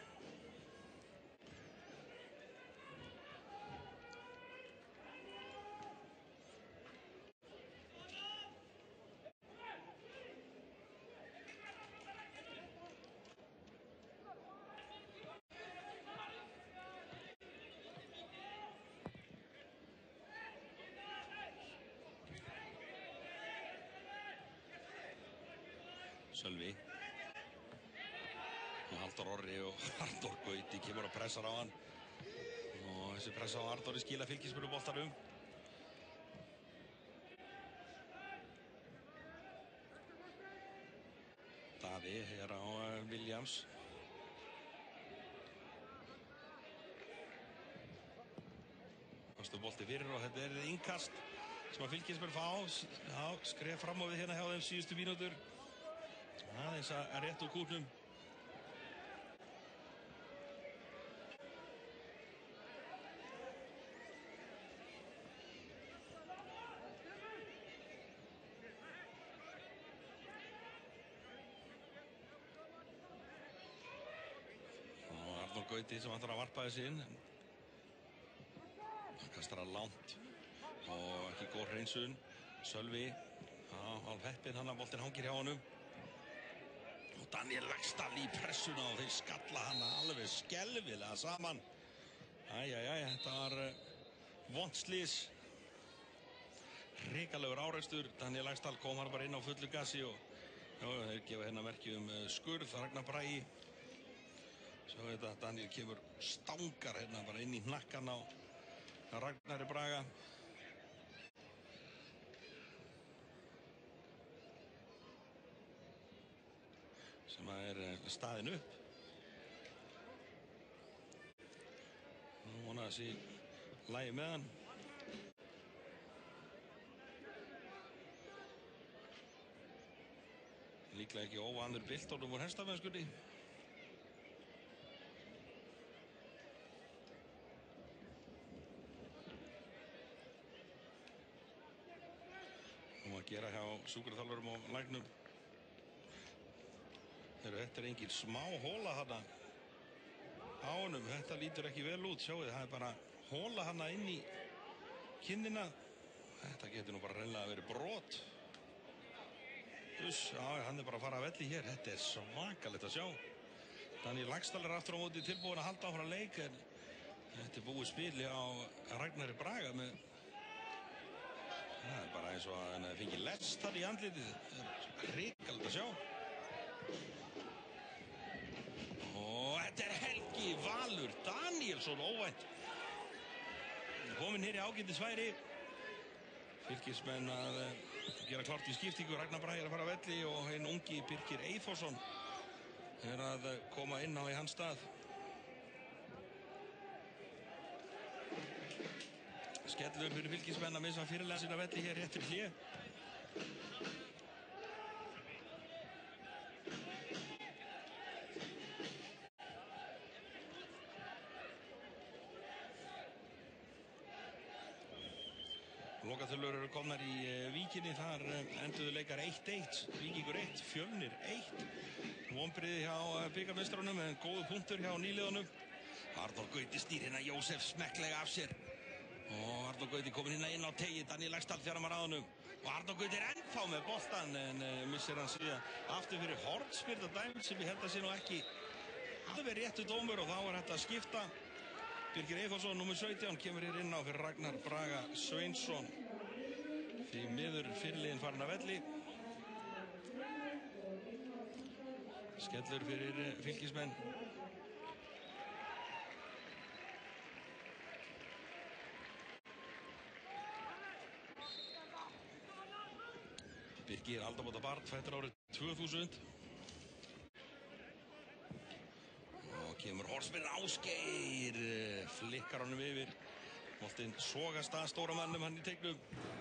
Sölvi og Halldór Orri og Arnór Gauti kemur og pressar á hann og þessi pressa á Arnóri skila Fylkismönnum Daði hér á Williams. Kostu bolti fyrir og þetta innkast sem að Fylkismenn fá. Já, skref fram á við hérna hjá þeim síðustu mínútur. Aðeins að rétt úr kútnum. Og Arnór Gauti sem ætlar að varpa þessi inn. Hann kastar að langt og ekki góð hreinsun. Sölvi, hálf heppinn hann að boltinn hangir hjá honum. Og Daniel Laxdal í pressuna og þeir skalla hana alveg skelfilega saman. Þetta var vont slys. Hrikalegur árekstur. Daniel Laxdal kom hann bara inn á fullu gassi og þeir gefa hérna merki skurð. Ragnar Bragi. Svo þetta Daniel kemur stangar hérna bara inn í hnakkan á Ragnari Braga. Sem að staðin upp. Nú vona þessi lagi með hann. Líklega ekki óvanur Biltórnum úr hestamennskunni. Nú að gera hjá sjúkraþjálfurum og læknum. Þetta engin smá hóla hana á honum, þetta lítur ekki vel út, sjáu það bara hóla hana inn í kinnina. Þetta getur nú bara reynilega verið brot. Hann bara að fara að velli hér, þetta svakalegt að sjá. Daniel Laxdal aftur á móti tilbúin að halda áfram leik en þetta búið spili á Ragnari Braga með það bara eins og að hann fengi lest þar í andlitið. Hrikalegt að sjá. Og þetta Helgi Valur Danielsson óvænt. Kominn hér í ágætisfæri. Fylkismenn að gera klárt í skiptingu. Ragnar Bragi að fara að velli og hinn ungi Birkir Eyþórsson að koma inn á í hans stað. Skellur fyrir Fylkismenn að missa fyrirlega sína velli hér rétt fyrir hlé. Lokatölur eru komnar í Víkinni, þar enduðu leikar 1-1, Víkingur 1, Fjölnir 1. Vonbrigði hjá bikarmeistarunum en góðu punktur hjá nýliðunum. Arnór Gauti snýr hérna Jósef smekklega af sér. Og Arnór Gauti komin hérna inn á tegi, Daniel Laxdal þjarmar að honum. Og Arnór Gauti ennþá með boltan en missir hann síðan aftur fyrir hornspyrna dæmd sem ég held að sé nú ekki alveg réttu dómur og þá þetta að skipta. Birkir Eyþórsson, nr. 17, kemur hér inn á fyrir Ragnar Braga Sveinsson. Því miður fyrirliðin farin að velli. Skellur fyrir Fylkismenn. Birkir aldamóta barn, fættur árið 2000. Og kemur hornspyrna Ásgeir, flikkar honum yfir Boltinn sogast að stóra mannum hann í teignum.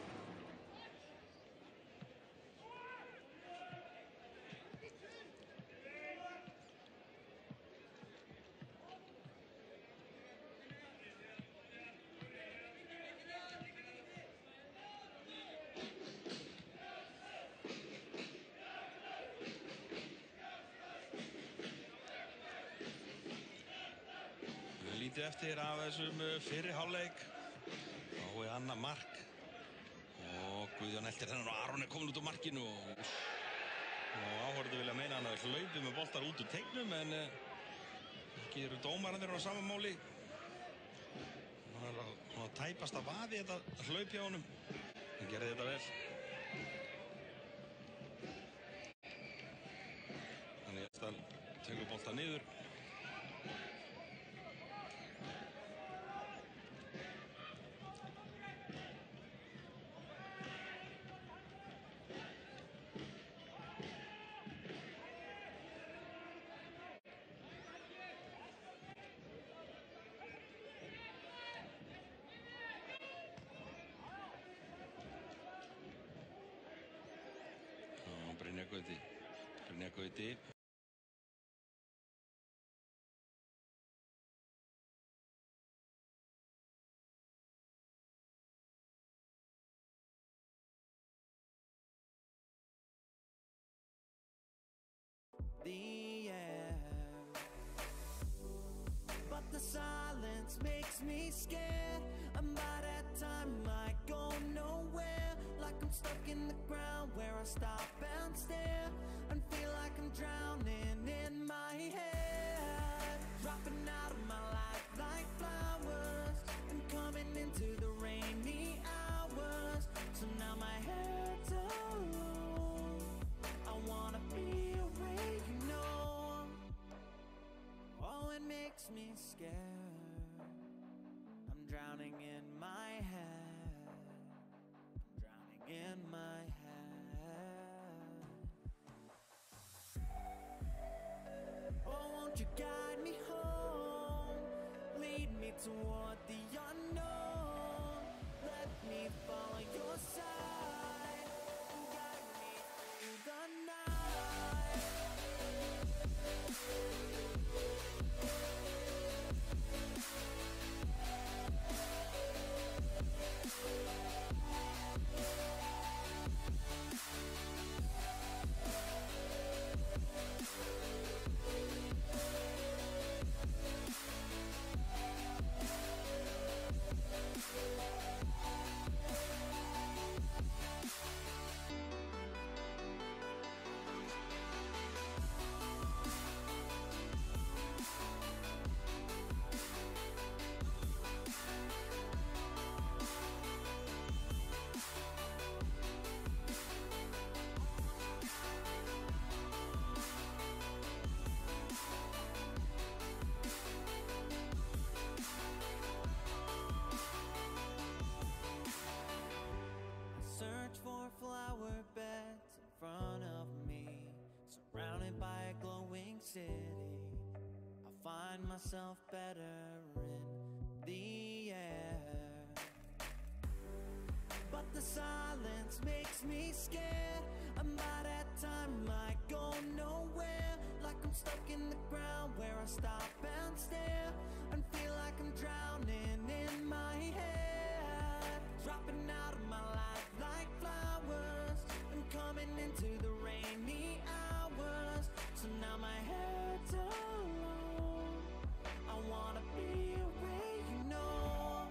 Lítið eftir af þessum fyrri hálfleik. Þá annað mark. Og Guðjón eltir þennan og Aron komin út úr markinu. Og áhorfendur vilja meina hann að hlaupið með boltar út úr teignum, en ekki eru dómararnir á sama máli. Hann var að tæpast að vaði þetta hlaup hjá honum. Hann gerði þetta vel. Þannig að tekur bolta niður. Brynjar Gauti. The air, but the silence makes me scared, and by that time I go nowhere, like I'm stuck in the ground where I stop and stare and feel like I'm drowning in my head, dropping out of my life like flowers and coming into the rainy hours. So now my head's alone, I wanna be away, you know. Oh, it makes me scared, I'm drowning in my head, I'm drowning in my head. Oh, won't you guide me home, lead me toward the unknown, let me follow your side, and guide me through the night. Search for flower beds in front of me, surrounded by a glowing city. I find myself better in the air, but the silence makes me scared, and by that time I go nowhere, like I'm stuck in the ground where I stop and stare and feel like I'm drowning in my head, dropping out of my life like flowers and coming into the rainy hours. So now my head's alone, I wanna be away, you know.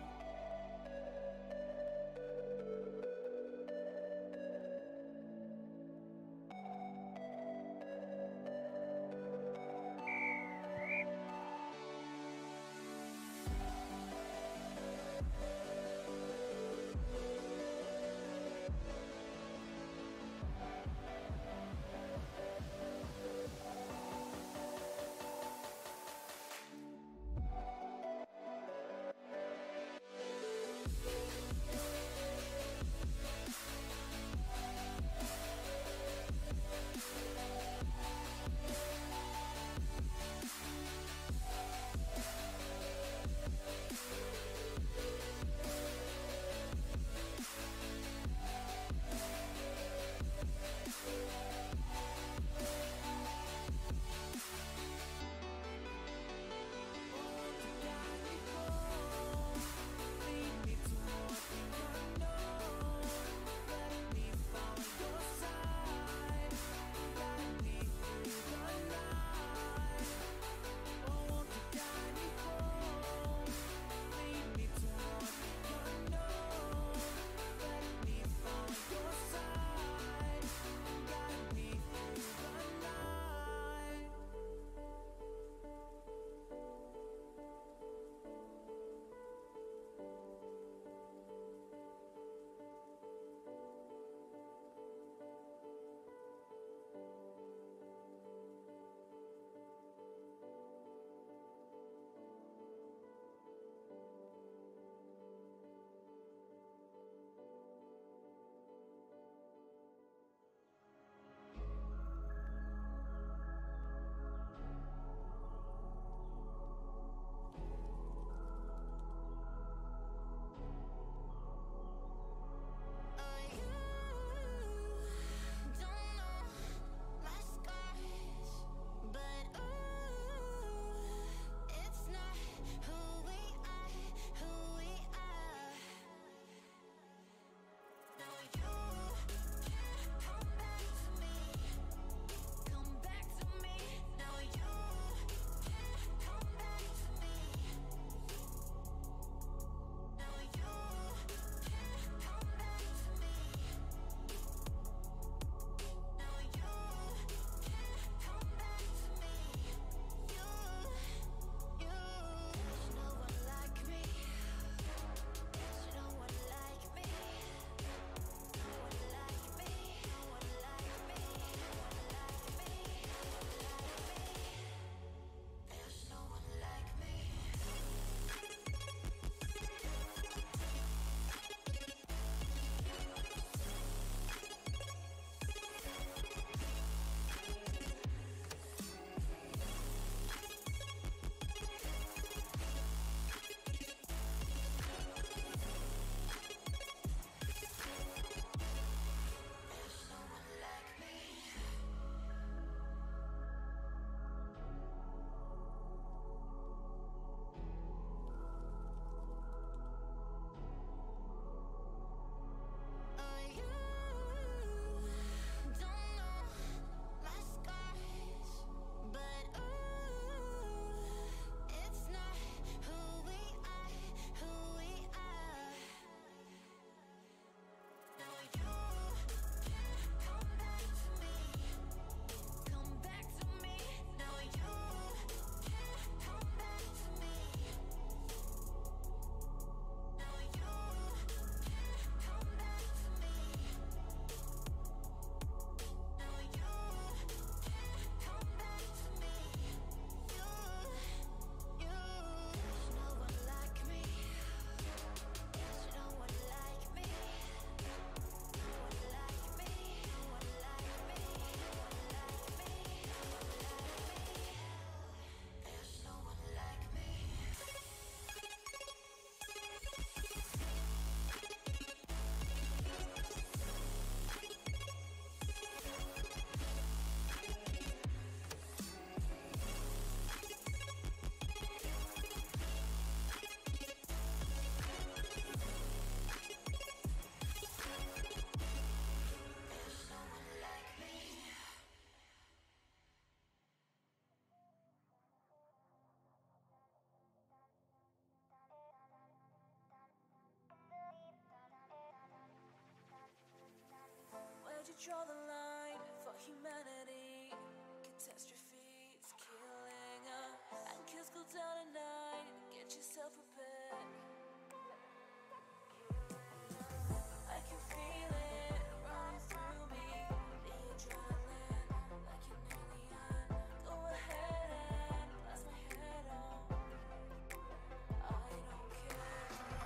get yourself prepared. I can feel it running through me, the adrenaline, like an alien. Go ahead and blast my head on. I don't care.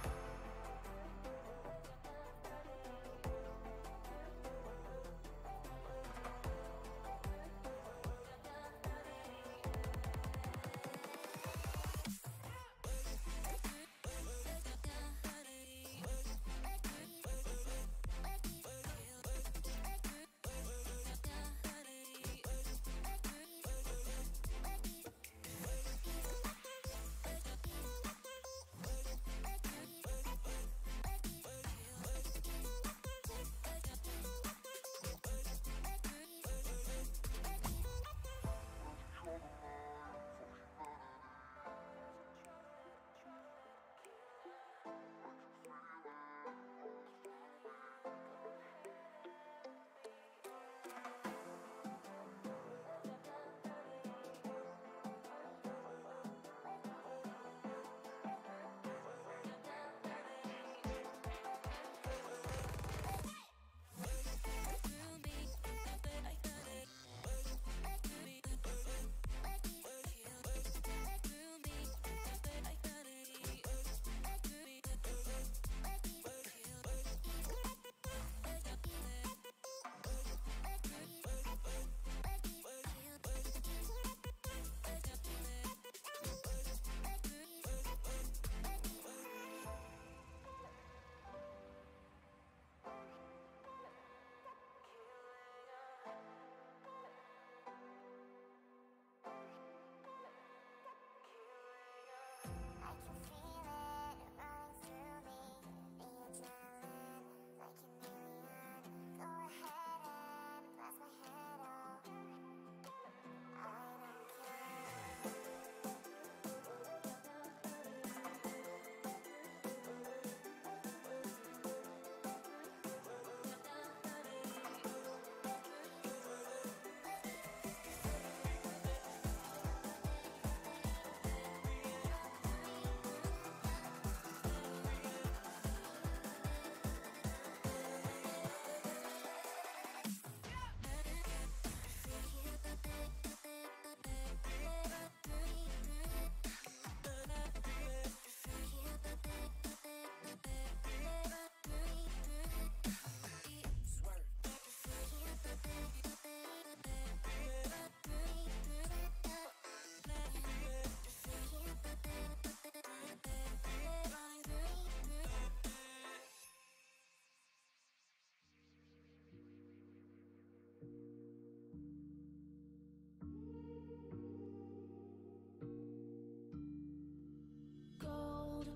Gold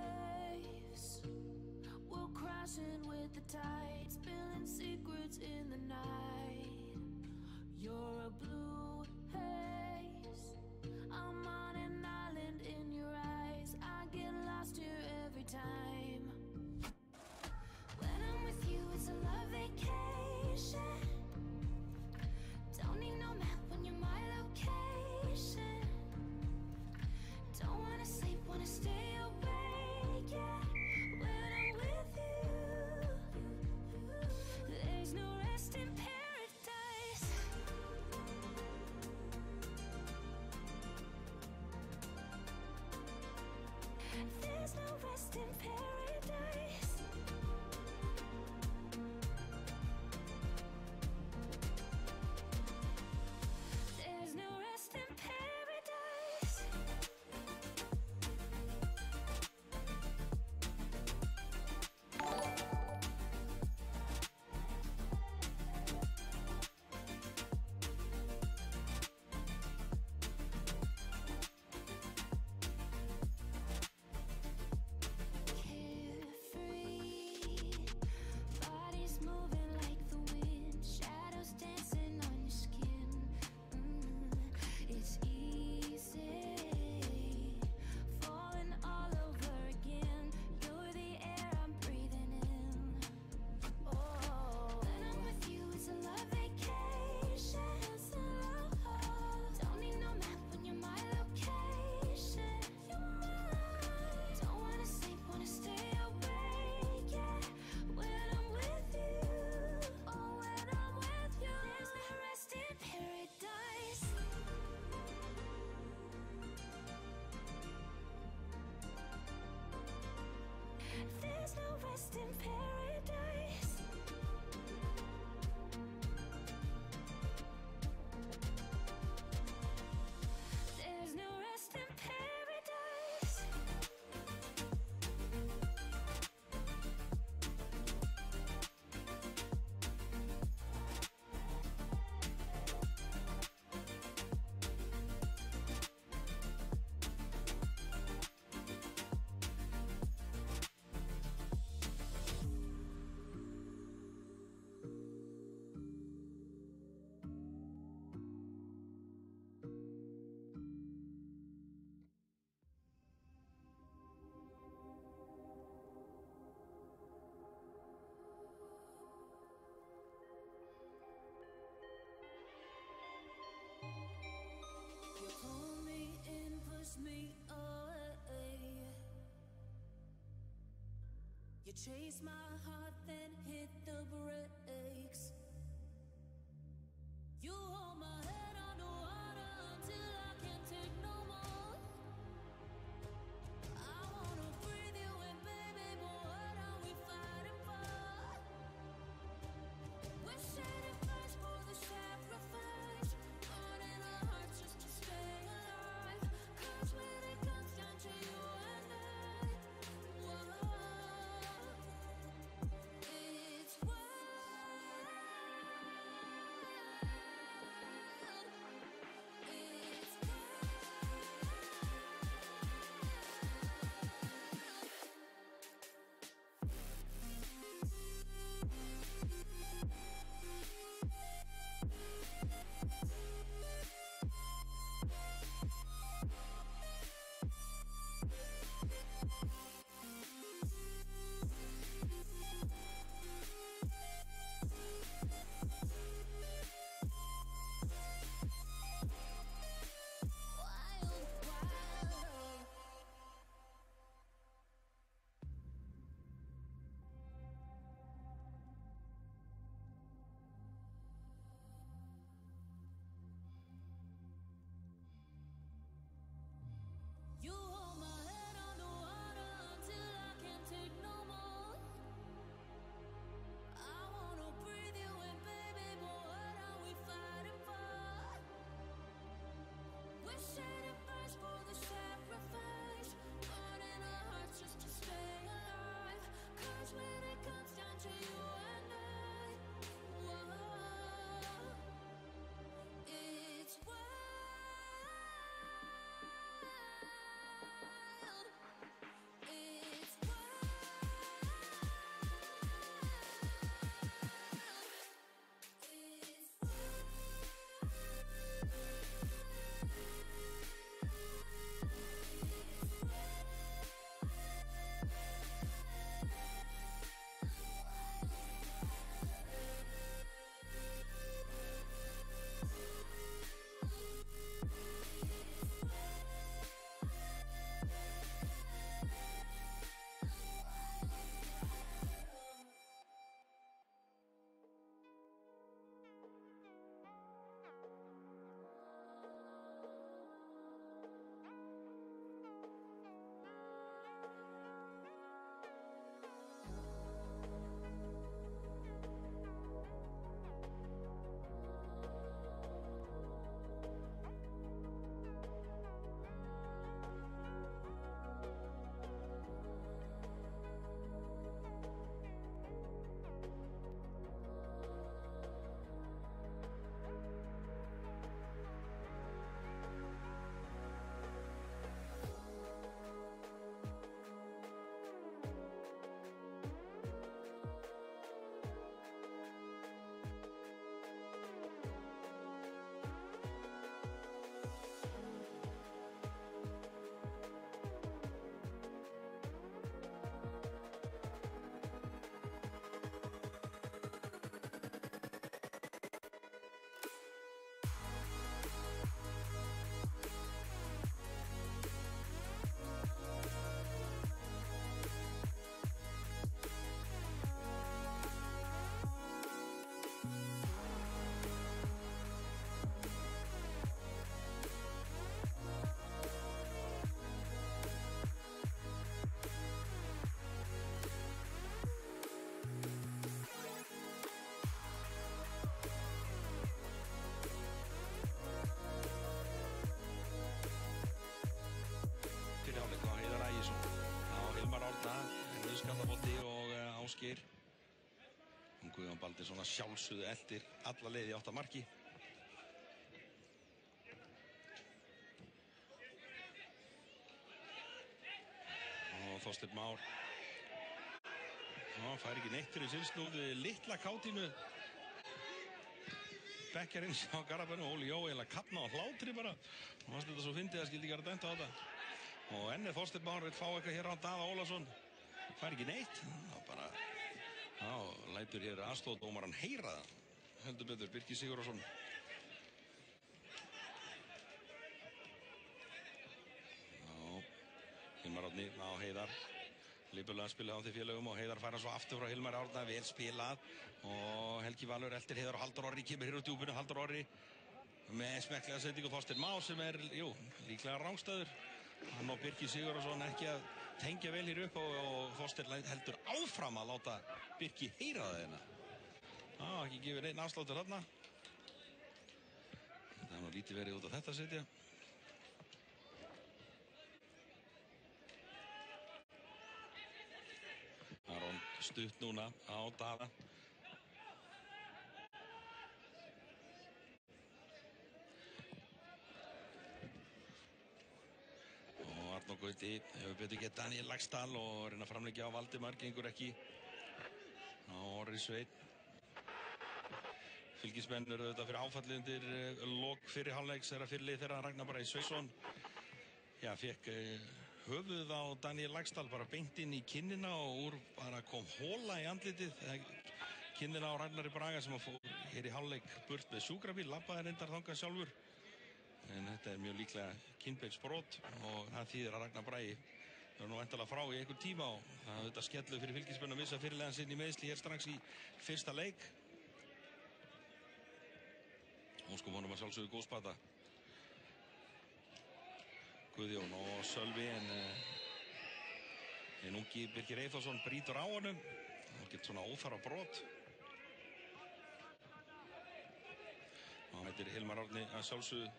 waves will crashing with the tide, spilling secrets in the night. You're a blue haze, I'm on an island in your eyes. I get lost here every time. When I'm with you, it's a love vacation. Don't need no map when you're my location. Don't wanna sleep, wanna stay awake, yeah. When I'm with you, there's no rest. me away. You chase my heart, then hit the brakes. You hold my head underwater until I can't take no more. I wanna breathe you in, baby, but what are we fighting for? We're shedding flesh for the sacrifice, burning our hearts just to stay alive. 'Cause when it comes down to you and I, whoa, it's wild. It's you hold my head underwater until I can't take no more. I wanna breathe you in, baby, but what are we fighting for? We're shedding flesh for the sacrifice, burning our hearts just to stay alive. 'Cause when it comes down to you and I, whoa, it's wild. It's Fyrirháleik á Heiðar Ægisson á Hilmar Árna, Skallaboddi og Ásgeir. Guðjón Baldursson að sjálfsögðu eldir alla leið í 8 marki. Og Þorsteinn Már fær ekki neitt fyrir sinnsnúð litla kátínu bekkjarins á Garðabænum. Óli Jó eiginlega kapna á hlátri bara. Fannst þetta svo fyndið að skildi ekki að dæmta á þetta. Og enn Þorsteinn Már vill fá eitthvað hér á Daða Ólafsson. Fær ekki neitt. Bara, lætur hér aðstoðardómarann heyra það. Heldur betur, Birgir Sigurðarson. Hilmar Árni á Heiðar. Libulega spilað á því félögum og Heiðar færa svo aftur frá Hilmar Árna, vel spilað og Helgi Valur eltir Heiðar og Halldór Orri kemur hér úr djúpinu, Halldór Orri með smekklega sendingu Þorsteinn Má sem líklega rángstæður. Hann og Birkir Sigurðarsson ekki að tengja vel hér upp og Þorsteinn heldur áfram að láta Birki heyra það hérna. Ekki gefið neinn afsláttur þarna. Það er nú lítið verið út á þetta setja. Aron stutt núna á Daða. Og Arnór Gauti hefur betur gett Daniel Laxdal og reyna að framleggja á Valdimar, gengur ekki. Á Orri Sveinn. Fylkismenn eru þetta fyrir áfallið undir lok fyrri hálfleiks þeirra fyrirlið þeirra Ragnar Bragi Sveinsson. Fekk höfuð á Daniel Laxdal bara beint inn í kinnina og úr bara kom hóla í andlitið. Kinnina á Ragnari Braga sem að fór hér í hálfleik burt með sjúkrabíl, labbaði reyndar þangað sjálfur. En þetta er mjög líklega kinnbeinsbrot og það þýðir að Ragnar Bragi er nú væntanlega frá í einhvern tíma og það er þetta skellu fyrir Fylkismenn að missa fyrirliðan sinn í meiðsli hér strax í fyrsta leik. Óskum honum að sjálfsögðu góðspata. Guðjón og Sölvi en ungi Birgir Eyþórsson brýtur á honum. Það getur svona óþarfa brot. Og hann heitir Hilmar Árni að sjálfsögðu.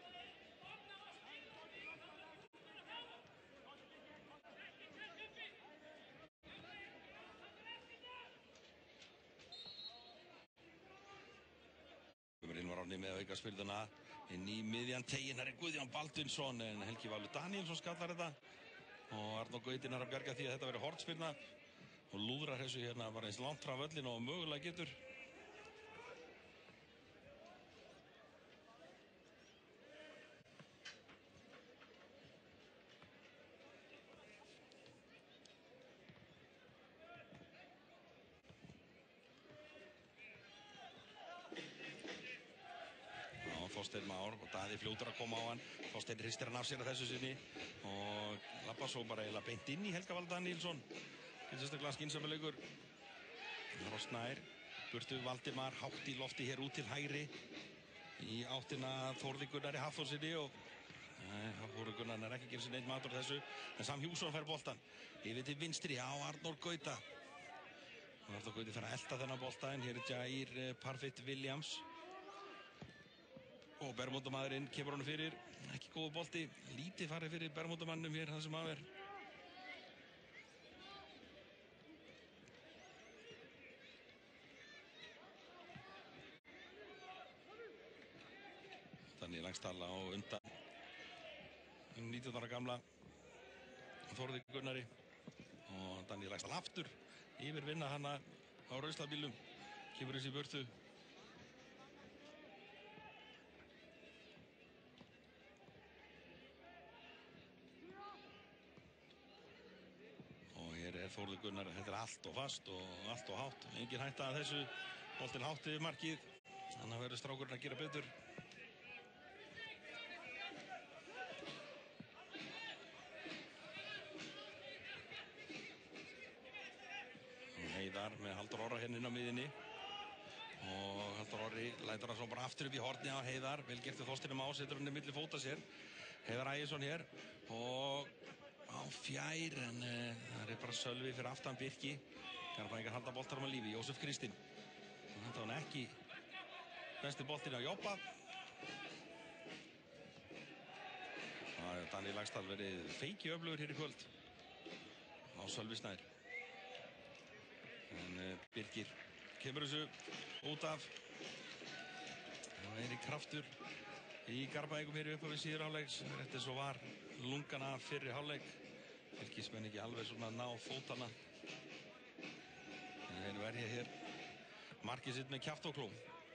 Hilmar Árni með aukaspyrnuna inn í miðjan teginn. Það er Guðjón Baldvinsson en Helgi Valur Daníelsson skallar þetta og Arnór Gautin er að bjarga því að þetta veri hornspyrna og lúðrar þessu hérna bara eins langt frá völlin og mögulega getur. Þorsteinn Már og Daði fljótur að koma á hann. Þorsteinn hristir hann af sér að þessu sinni og labba svo bara eiginlega beint inn í Helga Val Daníelsson. Sérstaklega skynsamlegur. Snær, burtu Valdimar, hátt í lofti hér út til hægri í áttina Þórði Gunnari Hafþórsinni og Þórði Gunnar er ekki að gera sér neitt matur þessu. En Sam Hjússon fær boltan yfir til vinstri á Arnór Gauta. Arnór Gauti fær að elta þennan bolta en hér er Jair Parfitt Williams. Og Bermúdamaðurinn kemur honum fyrir, ekki góðu bolti, lítið farið fyrir Bermúdamannum hér það sem að er. Þannig Langsdal á undan 19 ára gamla Þórði Gunnari og Daniel Langsdal aftur yfirvinna hana á rauðslabílum, kemur þessi í burtu. Þórður Gunnar, þetta er allt og fast og allt og hátt, engin hætta að þessu boltinn hátt yfir markið, þannig að verður strákurinn að gera betur. Heiðar með Halldór Orra hérna inn á miðinni og Halldór Orri lætur hann svo bara aftur upp í horni á Heiðar, vel gert við Þorsteini Má, setur hann í milli fóta sér. Heiðar Ægisson hér og á fjær en það er bara Sölvi fyrir aftan Birki. Garðbæingar halda boltanum á lífi, Jósef Kristinn. Þetta var ekki besti boltinn á Jobba. Það er Daniel Langsdal verið feiki öflugur hér í kvöld á Sölvi Snær. En Birkir kemur þessu út af. Það er í kraftur í Garðbæingum hér upp á við síður hálfleiks. Þetta svo var lungan af fyrri hálfleik. Fylkismenn ekki alveg svona ná fótana. En þeir verja hér markið sitt með kjaft og klóm.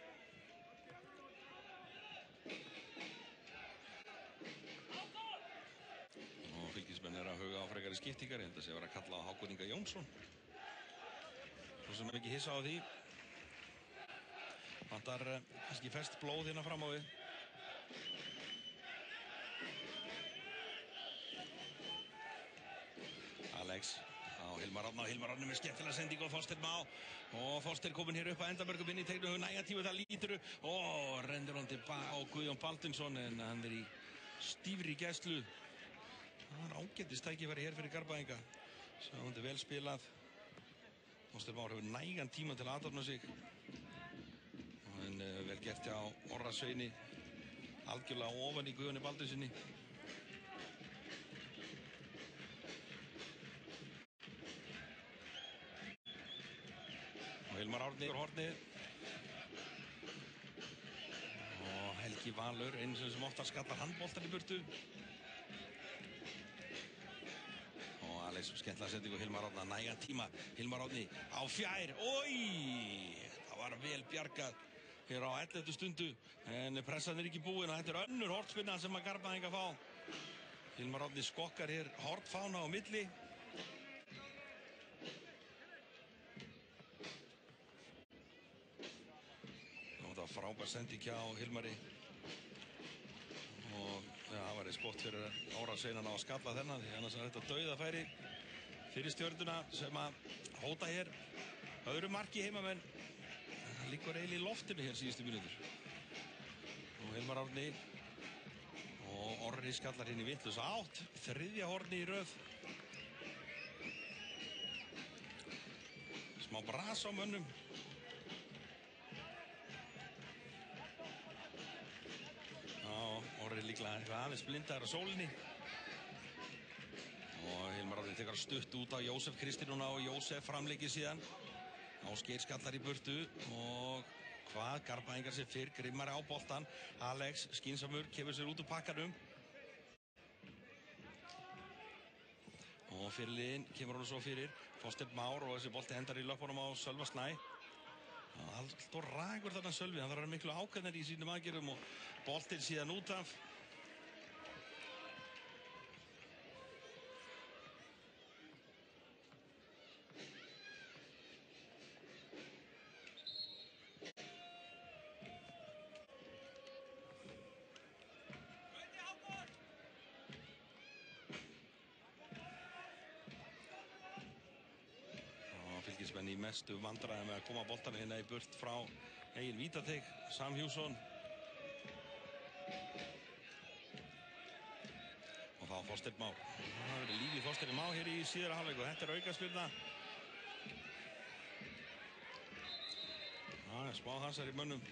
Og Fylkismenn er að huga á frekari skiptingar. Ég held að sé að vera að kalla á Hákon Inga Jónsson. Svo sem er ekki hissa á því. Vantar kannski fest blóð hérna fram á við. Alex á Hilmar Árni með skemmtilega sendingu og Foster Má og Foster komin hér upp að Endabörgum inn í tegnum næga tíma það lítur og rendur hann tilbaka á Guðjón Baldinsson en hann í stífri gæslu. Það ágætist tækifæri hér fyrir Garbaðinga. Sjáandi vel spilað. Foster Már hefur nægan tíma til að aðtapna sig en vel gert á Orra Sveini algjörlega ofan í Guðjóni Baldinssoni. Og Hilmar Árni úr hornið og Helgi Valur eins og sem oftar skallar hann boltan í burtu og Alex skemmtilega sendingu Hilmar Árni næga tíma. Hilmar Árni á fjær það var vel bjargað hér á 11. stundu en pressan ekki búin og þetta önnur hornspinna sem að Garbaðinga fá. Hilmar Árni skokkar hér hornfána á milli. Það var frábær sending hjá Hilmari og það var spott fyrir Orra Sveinan á að skalla þennan því annars er þetta dauðafæri fyrir Stjörnuna sem að hóta hér öðru marki heimamenn. Það liggur eiginlega í loftinu hér síðustu mínútur og Hilmar Árni og Orri skallar hérna í vitlaus átt, þriðja horni í röð. Smá bras á mönnum. Orri líklega eitthvað aðeins blindaður á sólinni og Hilmar Árni tekur stutt út á Jósef Kristi núna og Jósef framleikir síðan Ásgeir skallar í burtu og hvað Garbaðingar sér fyrr grimmari á boltan. Alex skynsamur kemur sér út úr pakkanum og fyrirliðinn kemur hann svo fyrir Foster Már og þessi bolti endar í löpunum á Sölva Snæ. Allt og rægur þarna Sölvi, hann þarf að vera miklu ákveðnari í sínum aðgerðum og boltinn síðan út af. Fylkismenn í mestu vandræði með að koma boltanum hérna í burt frá eigin vítateig, Sam Hjússon og þá Foster Már. Það verður líf í Foster Már hér í síðara hálfleik og þetta aukaspyrna. Það smá hasar í mönnum.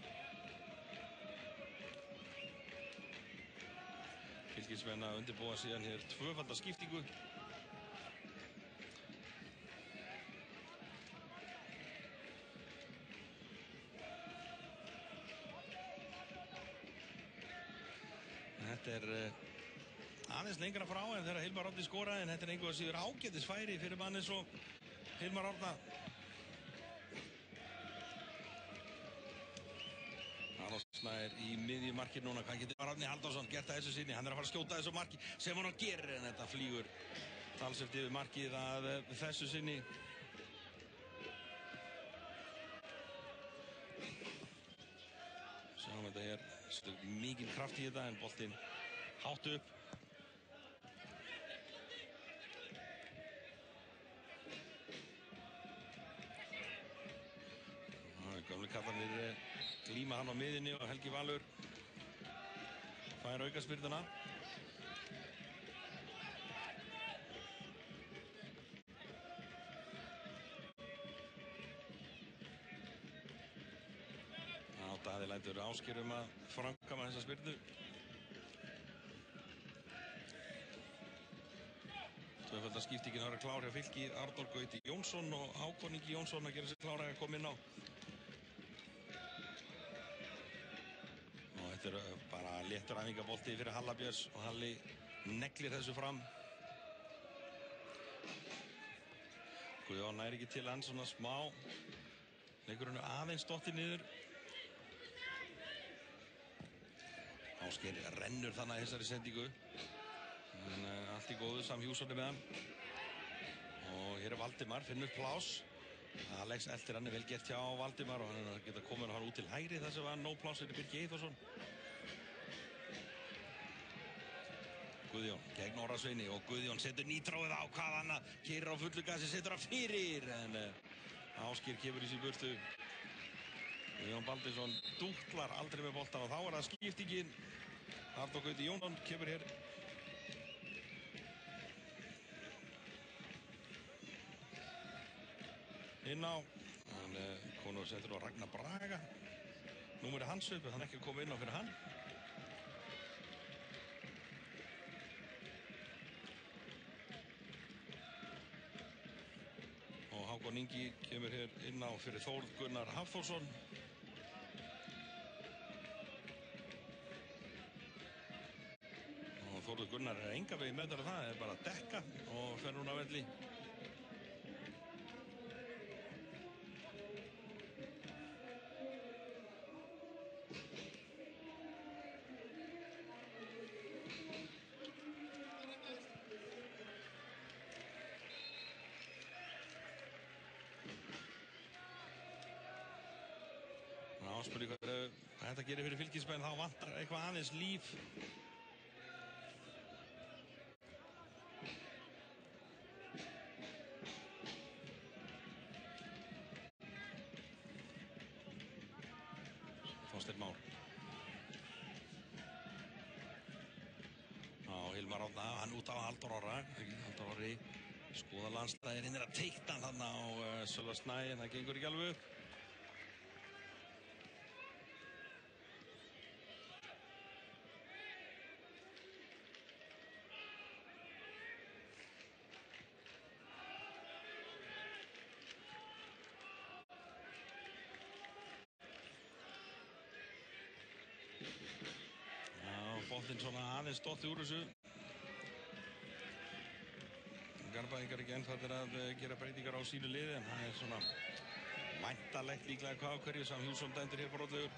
Fylkismenn að undirbúa síðan hér tvöfalda skiptingu. Þetta aðeins lengra frá en þegar Hilmar Árni skoraði en þetta einhver síður ágætis færi fyrir mann eins og Hilmar Árna. Snær í miðjumarki núna, hvað getur Árni Halldórsson gert að þessu sinni? Hann að fara að skjóta þessu marki sem hann gerir en þetta flýgur talsvert yfir markið að þessu sinni. Sjáum þetta hér, mikið kraft í þetta en boltinn hátt upp. Gamli kallarnir glíma hann á miðinni og Helgi Valur fær aukaspyrnuna. Daði lætur Ásgeir að framkvæma þessa spyrnu. Tvöfalda skiptingin að vera klár hjá Fylki, Arnór Gauti Jónsson og Hákon Ingi Jónsson að gera sér klára að koma inn á. Og þetta bara léttur æfingabolti fyrir Halla Björns og Halli neglir þessu fram. Guðjón nær ekki til hann svona smá. Leikurinn aðeins dottið niður. Ásgeir rennur þannig að þessari sendingu en allt í góðu, Sam Hjússon með hann og hér Valdimar, finnur pláss. Alex eldir hann vel gert hjá Valdimar og hann geta komin hann út til hægri þar sem var nóg pláss fyrir Birgi Eyþórsson. Guðjón gegn Orra Sveini og Guðjón setur nýtráið á hvað annað, keyrir á fullu gasi, setur það fyrir en Ásgeir kemur í sig burtu. Guðjón Baldursson dútlar aldrei með boltan og þá það skiptingin. Arnór Gauti Jónsson kemur hér. Inn á, hann konur setur á Ragnar Braga. Númerið hans upp, hann ekki komið inn á fyrir hann. Og Hákon Ingi kemur hér inn á fyrir Þórð Gunnar Hafþórsson. Og Þórður Gunnar enga veginn með það, bara að dekka og fer núna á velli. Spurning hvað þetta gerir fyrir Fylkismenn, þá vantar eitthvað aðeins líf. Þorsteinn Már. Hilmar Árna, hann út á Halldór Orra. Halldór Orri skoða landstæðir, hinn að teikta hann á Sölva Snæ, en það gengur ekki alveg upp. Boltinn svona aðeins dotti úr þessu. Garbaðingar ekki ennþá að gera breytingar á sínu liði, en það svona væntanlegt líklega hvað á hverju. Sam Hjússon dæmdur hér brotlegur.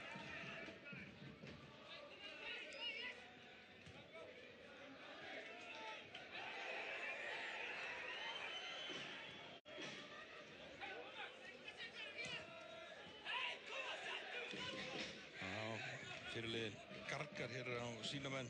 Fyrirliðin gargar hér á sína menn.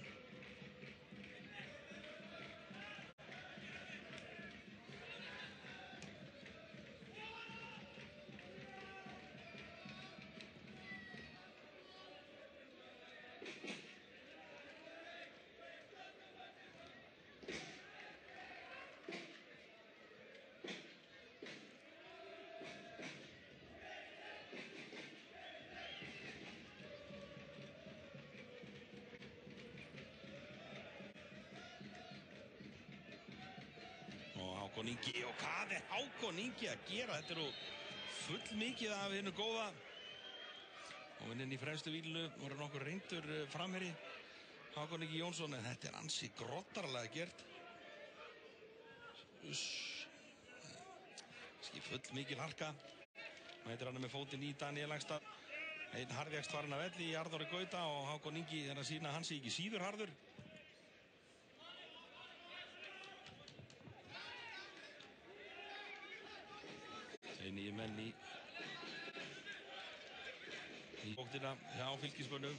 Hákon Ingi, og hvað Hákon Ingi að gera? Þetta nú full mikið af hennu góða. Og inn í fremstu vílinu voru nokkur reyndur framherri Hákon Ingi Jónsson, en þetta ansi grottarlega gert. Full mikil harka. Mætir hann með fótinn í Daniel Langstad. Einn harðjagst farin af velli í Arnóri Gauta og Hákon Ingi að sína hans ekki síður harður. Þeir nýju menn í bóktina hjá Fylkismönnum.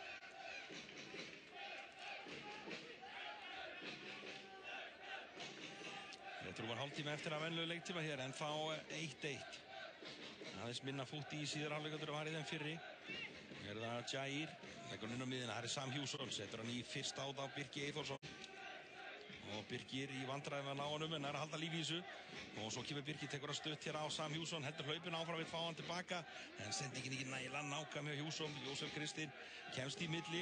Þetta rúmar hálftíma eftir að venlulegu leiktíma hér, en þá 1-1. Aðeins minna fútt í síðar hálfleikandur og var í þeim fyrri. Hér það Jair, leggur inn á miðina, það Sam Hjússon, setur hann í fyrst á Birki Eyþórsson. Og Birkir í vandræðum að ná honum, en að halda lífi í þessu. Og svo kemur Birkir, tekur að stutt hér á Sam Hjússon, heldur hlaupin áfram, vill fá hann tilbaka, en sendingin ekki nægilega nákvæm hjá Hjússon. Jósef Kristinn kemst í milli.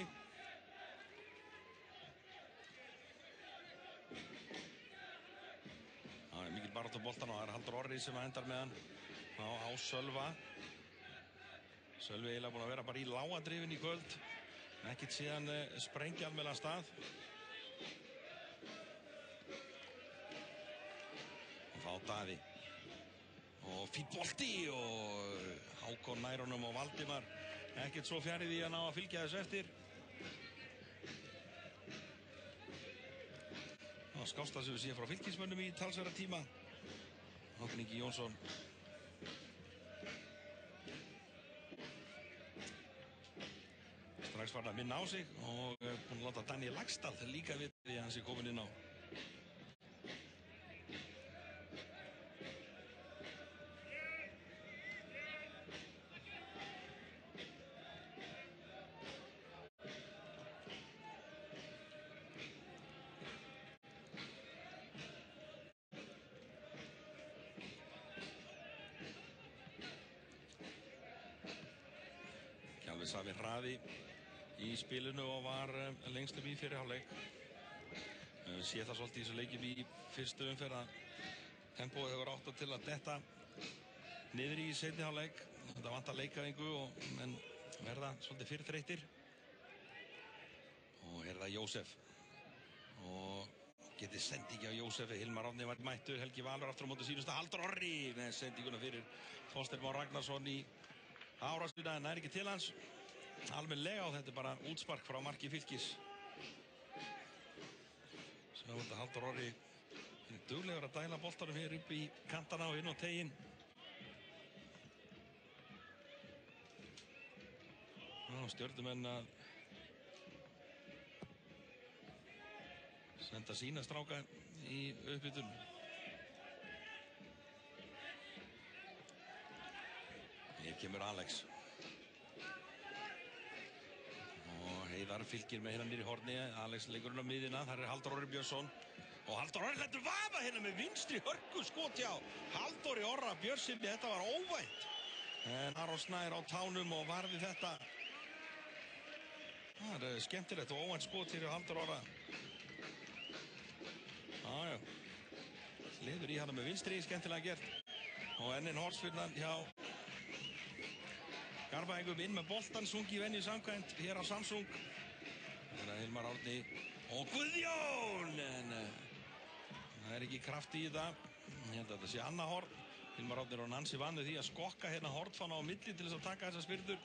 Það mikil barátta á boltan og það Halldór Orri sem endar með hann á Sölva. Sölvi eiginlega búin að vera bara í lágadrifin í kvöld, ekkert síðan sprengja almennilega stað. Þá Daði og fínn bolti og Hákon nær honum og Valdimar ekkert svo fjarri því að ná að fylgja þessu eftir. Það skást það sem við séum frá Fylkismönnum í talsverða tíma. Hákon Ingi Jónsson strax Strax farin að minna á sig og búinn að láta Daniel Lagstall líka við því að hann sé komin inn á. Alveg sami hraði í spilinu og var lengst upp í fyrri hálfleik. Sé það svolítið í þessu leikjum í fyrstu umferð að tempóið hefur átt til að detta niður í seinni hálfleik. Þetta vantar leikaðingu og menn verða svolítið fyrirþreyttir. Og er það Jósef. Og getið sendingi á Jósefi. Hilmar Árni var mættur, Helgi Valur aftur á móti sínustu. Halldór Orri með sendinguna fyrir Þorsteinn Már Ragnarsson í árásina, en það ekki til hans almennilega og þetta er bara útspark frá marki Fylkis. Svo þetta Halldór Orri duglegur að dæla boltanum hér upp í kantana og inn á teginn. Stjörnumenn að senda sína stráka í uppbytun. Hér kemur Alex. Og Heiðar fylgir með hérna niður í horni. Alex leikur hérna á miðjuna. Þar er Halldór Orri Björnsson. Og Halldór Orri lætur vaða hérna með vinstri hörku skot hjá Halldóri Orra Björnssoni. Þetta var óvænt. En Aron Snær á tánum og varði þetta. Það er skemmtilegt og óvænt skot fyrir Halldór Orra. Jájá. Liður í hana með vinstri, skemmtilega gert. Og enn hornspyrnan hjá Garðbæingum inn með boltan, sungi í venju samkvæmt hér á Samsung. Þannig að Hilmar Árni og Guðjón, en það er ekki kraft í þetta. Ég held að þetta sé annað horn. Hilmar Árni og Nansi vannu því að skokka hérna hornfána á milli til þess að taka þessa spyrnur.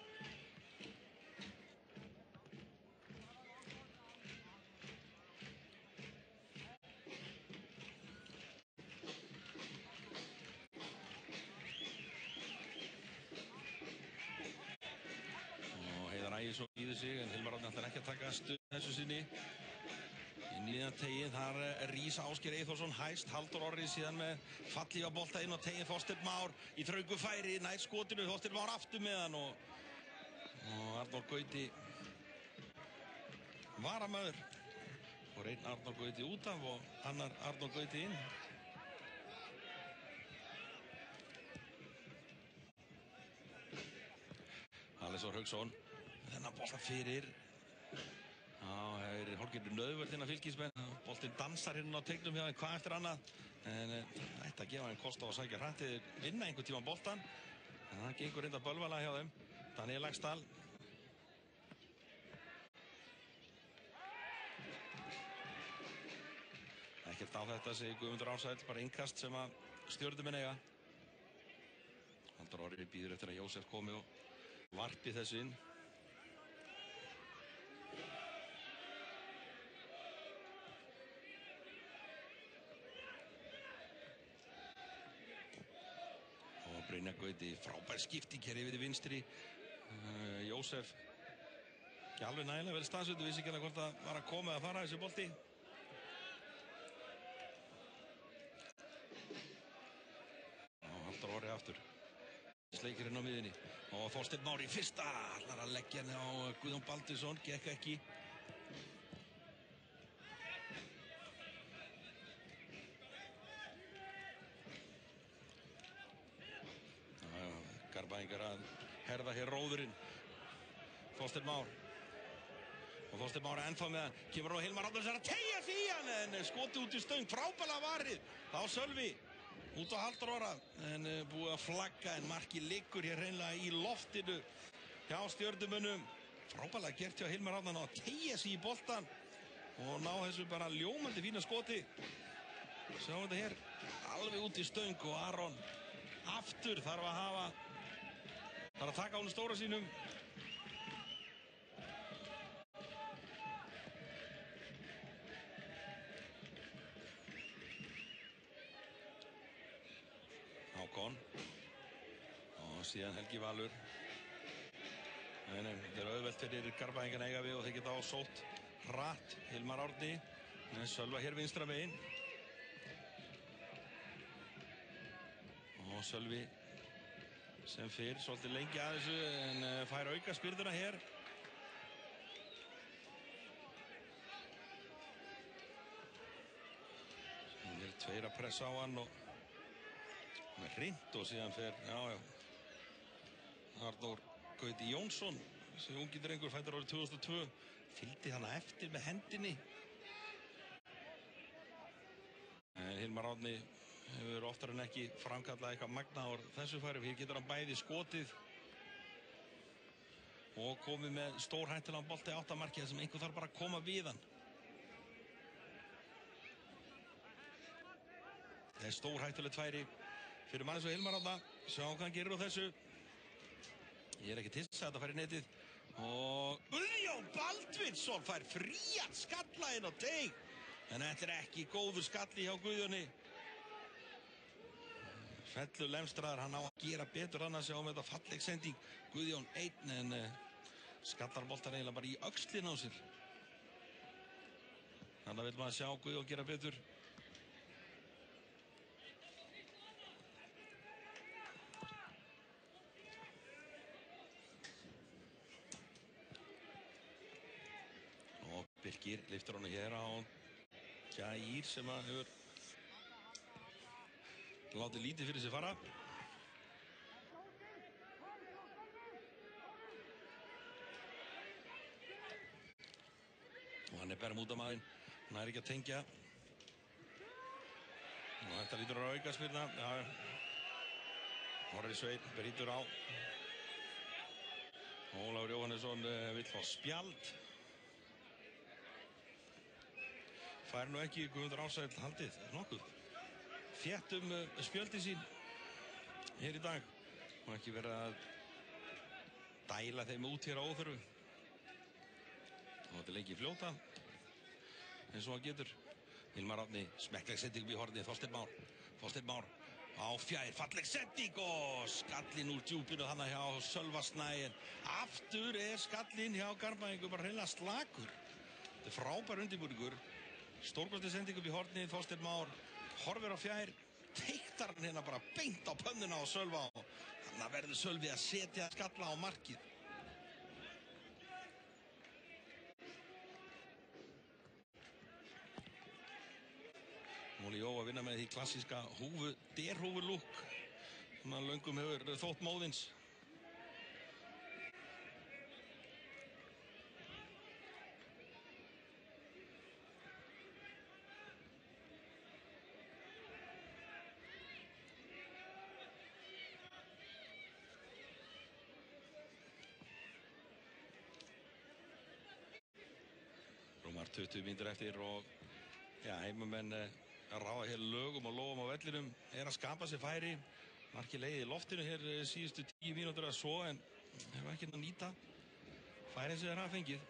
Ægisson íður sig, en Hilmar Árni ætlar ekki að taka stuð þessu sinni. Inn í það teginn, þar rís Ásgeir Eyþórsson hæst, Halldór Orri síðan með fallífa bolta inn á teginn, Þorsteinn Már í þröngu færi, nær skotinu, Þorsteinn Már aftur með hann og Arnór Gauti varamæður. Og einn Arnór Gauti út af og annar Arnór Gauti inn. Alessor Hauksson. Þennan bolta fyrir. Já, það er hálfgerður nöðvörð hérna Fylkismenn. Boltinn dansar hérna á teignum hjá þeim hvað eftir annað. En ætti að gefa þeim kost á að sækja hratt eða vinna einhvern tíma boltan. En það gengur reynda bölvalega hjá þeim. Daniel Lagstall. Ekkert á þetta, segir Guðmundur Ársæll. Bara innkast sem að Stjörnumenn eiga. Halldór Orri býður eftir að Jósef komi og varpi þessu inn. Og Brynjar Gauti, frábær skipting hér yfir í vinstri. Jósef ekki alveg nægilega vel staðsettur, vissi ekki hvort það var að koma eða fara þessi bolti. Og Halldór Orri aftur. Sleikir inn á miðinni og Þorsteinn Már í fyrsta, ætlar að leggja henni á Guðjón Baldursson, gekk ekki. Garðbæingar að herða hér róðurinn. Þorsteinn Már. Og Þorsteinn Már ennþá með hann, kemur á Hilmar Árni að teygja sig í hann, en skoti út í stöng, frábælega varið. Þá Sölvi. Út á Halldór Orra, en búið að flagga, en markið liggur hér hreinlega í loftinu hjá Stjörnumönnum. Frábælega gert hjá Hilmar Árni að teygja sig í boltan og ná þessu bara ljómandi fína skoti. Sjáum þetta hér, alveg út í stöng og Aron aftur þarf að taka á honum stóra sínum. Hákon og síðan Helgi Valur, Nei, þetta auðvelt fyrir Garbaengan eiga við og þeir geta á sótt hratt. Hilmar Árni, Sölva hér vinstra megin. Og Sölvi sem fyrr, svolítið lengi að þessu en fær auka spyrðuna hér. Það tveir að pressa á hann og með hreint og síðan fer, Arnór Gauti Jónsson, þessi ungi drengur fæddur árið 2002, fylgdi hana eftir með hendinni. Hilmar Árni hefur oftar en ekki framkallað eitthvað magna á þessu færi. Hér getur hann bæði skotið og komið með stórhættulegan bolta í áttamarkið sem einhver þarf bara að koma við hann. Það er stórhættulegt færi fyrir mann eins og Hilmar Árna. Sjá hvað hann gerir á þessu. Ég er ekki til þess að þetta fær í netið. Og Guðjón Baldvinsson fær frían skalla inn á teig. En þetta er ekki góður skalli hjá Guðjóni. Fellur lemstraðar, hann á að gera betur hann að sjá með þetta falleg sending. Guðjón einn en skallar boltan eiginlega bara í öxlina á sér. Þannig vil maður sjá Guðjón gera betur. Birkir lyftir honu hér á Jair sem að hefur látið lítið fyrir sig fara. Og hann er bermúdamaðurinn, hann er ekki að tengja. Og þetta lítur á aukaspyrna. Orri Sveinn brýtur á. Ólafur Jóhannesson vill fá spjald. Fær nú ekki Guðmundur Ársæll haldið nokkuð þétt spjöldi sín hér í dag og ekki verið að dæla þeim út hér á óþörfu. Og þetta er lengi fljóta eins og hann getur. Hilmar Árni, smekkleg sending upp í hornið. Þorsteinn Már á fjær, falleg sending og skallinn úr djúpinu þannig hjá Sölva Snæ. Aftur er skallinn hjá Garbaengu bara hreinlega slakur. Þetta er frábær undirbúningur. Stórkostleg sending upp í hornið. Þorsteinn Már horfir á fjær, teiktar hann hérna bara beint á pönnuna á Sölva og þannig að verður Sölvi að setja skalla á markið. Móli Jó að vinna með því klassíska derhúfulúk sem hann löngum hefur þótt móðins. Rúmar 20 mínútur eftir og heimamenn ráða hér lögum og lofum á vellinum, er að skapa sér færi. Markið leiði í loftinu hér síðustu 10 mínútur að svo en hefur ekki að nýta færið sem þeir hafa fengið.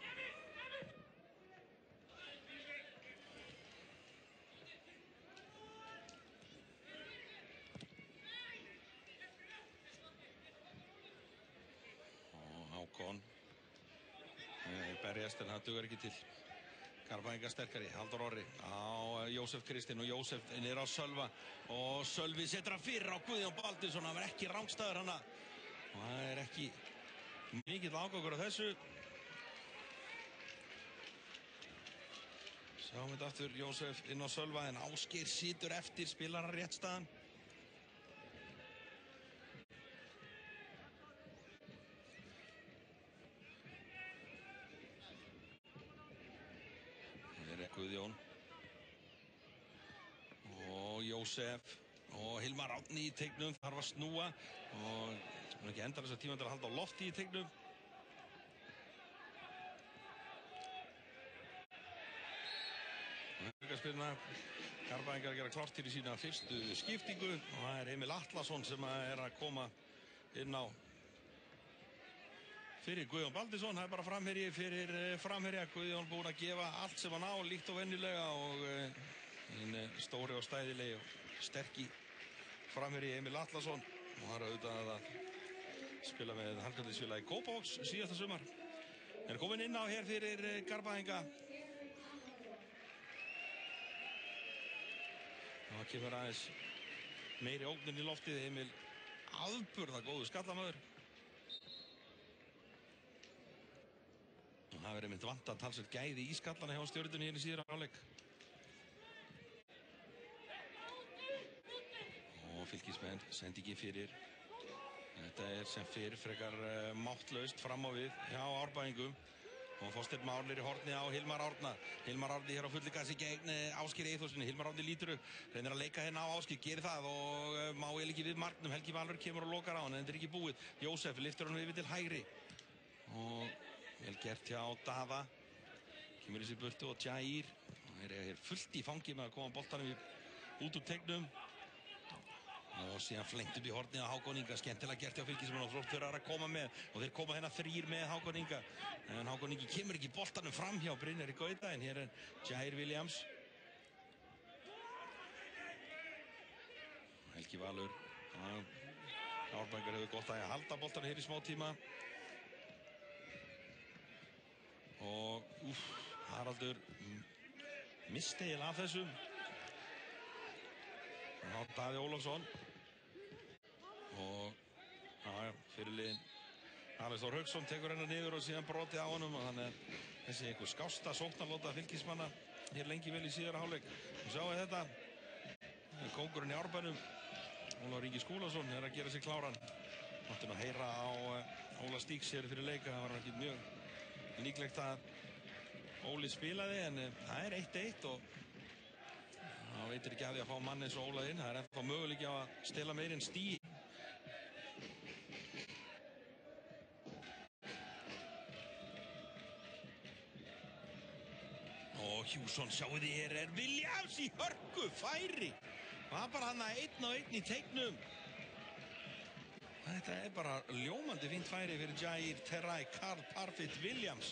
Og Hákon berjast en það dugar ekki til. Garbaenga sterkari, Halldór Orri á Jósef Kristinn og Jósef niður á Sölva og Sölvi setur hann fyrir á Guðjón Baldursson. Það var ekki rangstæður hana og það er ekki mikill ágangur á þessu. Sjáum þetta aftur, Jósef inn á Sölva en Ásgeir situr eftir, spilar hann rétt staðan. Guðjón og Jósef og Hilmar Árni í teignum, þarf að snúa og ekki endar þess að tíma til að halda á lofti í teignum. Garbaengar að gera klárt fyrir sína fyrstu skiptingu og það er Emil Atlason sem er að koma inn á fyrir Guðjón Baldursson. Það er bara framherji fyrir framherja. Guðjón búinn að gefa allt sem hann á líkt og venjulega og hinn stóri og stæðilegi og sterki framherji Emil Atlason og það er auðvitað að spila með Hallgrímsfélagi Kópavogs síðasta sumar. Komin inn á hér fyrir Garbaðinga. Það kemur aðeins meiri ógnin í loftið. Emil afburða góðu skallamaður. Það verið mynd vant að talsveit gæði í skallana hjá Stjörnunni hérna í síðara hálfleik. Og Fylkismenn sendi ekki fyrir. Þetta sem fyrir frekar máttlaust fram á við hjá Árbæingum. Og Þorsteinn Már í horni á Hilmar Árna. Hilmar Árni hér á fullu gasi gegn Ásgeiri Eyþórsssyni. Hilmar Árni lítur upp, reynir að leika hérna á Ásgeir, gerir það og má eiginlega ekki við marknum. Helgi Valur kemur og lokar á hann en þetta ekki búið. Jósef lyftir hann yfir til hægri. Og vel gert hjá Daða. Kemur þessi burtu og Jair. Þeir eru hér fullt í fangi með að koma boltanum út úr tegnum. Og síðan flengt upp í hornið á Hákon Inga. Skemmtilega gert hjá Fylkismenn og flott fyrir að koma með. Og þeir koma hérna 3 með Hákon Inga. En Hákon Ingi kemur ekki boltanum fram hjá Brynjari Gauta. En hér Jair Williams. Helgi Valur. Árbæingar hefur gott að halda boltanum hér í smá tíma. Og Haraldur misti eiginlega af þessum. Og Daði Ólafsson. Og fyrirliðinn Alex Þór Hauksson tekur hennar niður og síðan brotið á honum. Og þannig þessi einhver skásta sóknarlóta Fylkismanna hér lengi vel í síðara hálfleik. Og sjáum við þetta. Kóngurinn í Árbænum Ólafur Ingi Skúlason að gera sig kláran. Máttu nú heyra á Óla Stíks hér fyrir leika. Það var ekki mjög líklegt að Óli spilaði en það 1-1 og það veitir ekki af því að fá mann eins og Óla inn. Það ennþá möguleiki á að stela meir en Stíg. Og Hjússon, sjáu þið hér Williams í hörku færi. Það bara hann 1-1 í teiknum. Þetta bara ljómandi fínt færi fyrir Jair Terray Karl Parfitt Williams.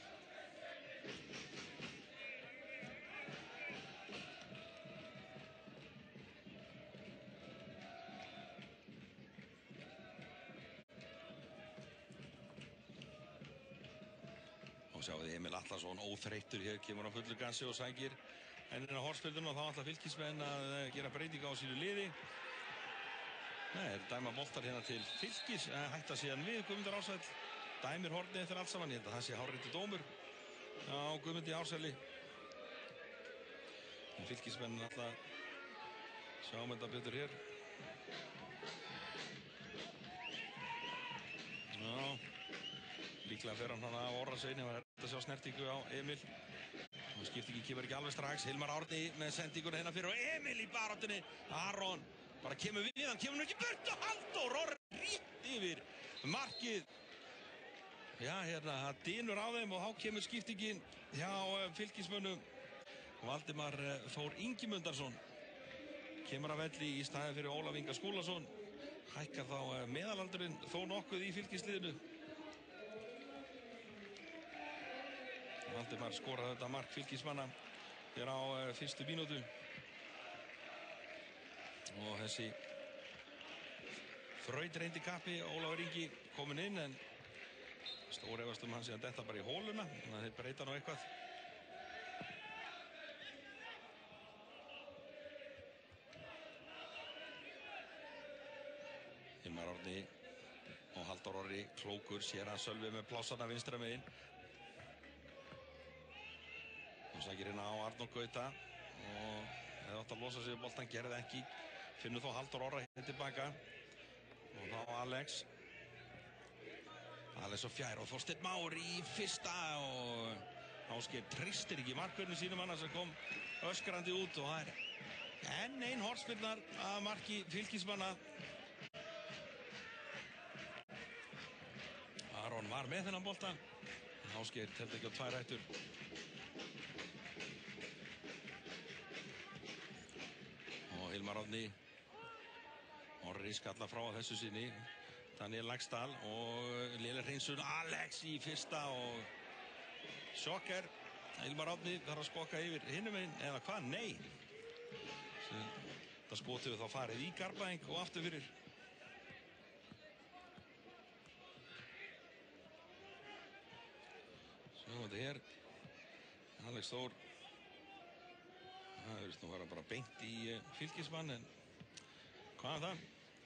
Og sjáu þið Emil Atlason óþreyttur hér, kemur á fullu gasi og sækir ennina hornspyrnuna og þá ætla Fylkismenn að gera breytinga á sínu liði. Nei, dæma boltar hérna til Fylkis, hætta síðan við Guðmundur Ársæll, dæmir hornið eftir allt saman. Ég held að það sé hárréttur dómur á Guðmundi Ársælli. En Fylkismenn ætla að sjáum þetta betur hér. Já, líklega fer hann af Orraseini, það var hægt að sjá snertingu á Emil. Og skiptingin kemur ekki alveg strax. Hilmar Árni með sendinguna hérna fyrir og Emil í baráttunni. Aron bara kemur við, hann kemur nú ekki burt og Halldór Orri rétt yfir markið. Já, hérna, það dynur á þeim og þá kemur skiptingin hjá Fylkismönnum. Valdimar Þór Ingimundarsson kemur af velli í staðinn fyrir Ólaf Inga Skúlason. Hækkar þá meðalaldurinn þó nokkuð í Fylkisliðinu. Valdimar skoraði þetta mark Fylkismanna hér á fyrstu mínútu. Og þessi þrautreindi kappi Ólafur Ingi kominn inn en stór efast hann síðan detta bara í hóluna. Þannig að þeir breyta nú eitthvað. Hilmar Árni og Halldór Orri klókur sér að Sölvi með plássana vinstra megin. Hann sækir hérna á Arnór Gauta og hefði átt að losa sig boltan, gerði ekki. Finnur þó Halldór Orra hérna tilbaka og þá Alex og fjær og Þorsteinn Már í fyrsta og Ásgeir tristir ekki markverðinu sínum annars sem kom öskrandi út og það enn ein hornspyrna að marki Fylkismanna. Aron var með þennan bolta. Ásgeir teldi ekki á 2 rættur. Og Hilmar Árni Orri skalla frá að þessu sinni. Daniel Lagsdal og Léle Hreinsson Alex í fyrsta og sjokker. Hilmar Árni þarf að skokka yfir hinum einn eða hvað? Nei. Það skotuðu þá farið í Garbaðing og aftur fyrir. þetta hér. Alex Þór. Það verðist nú vera bara beint í fylkismann, en hvað það?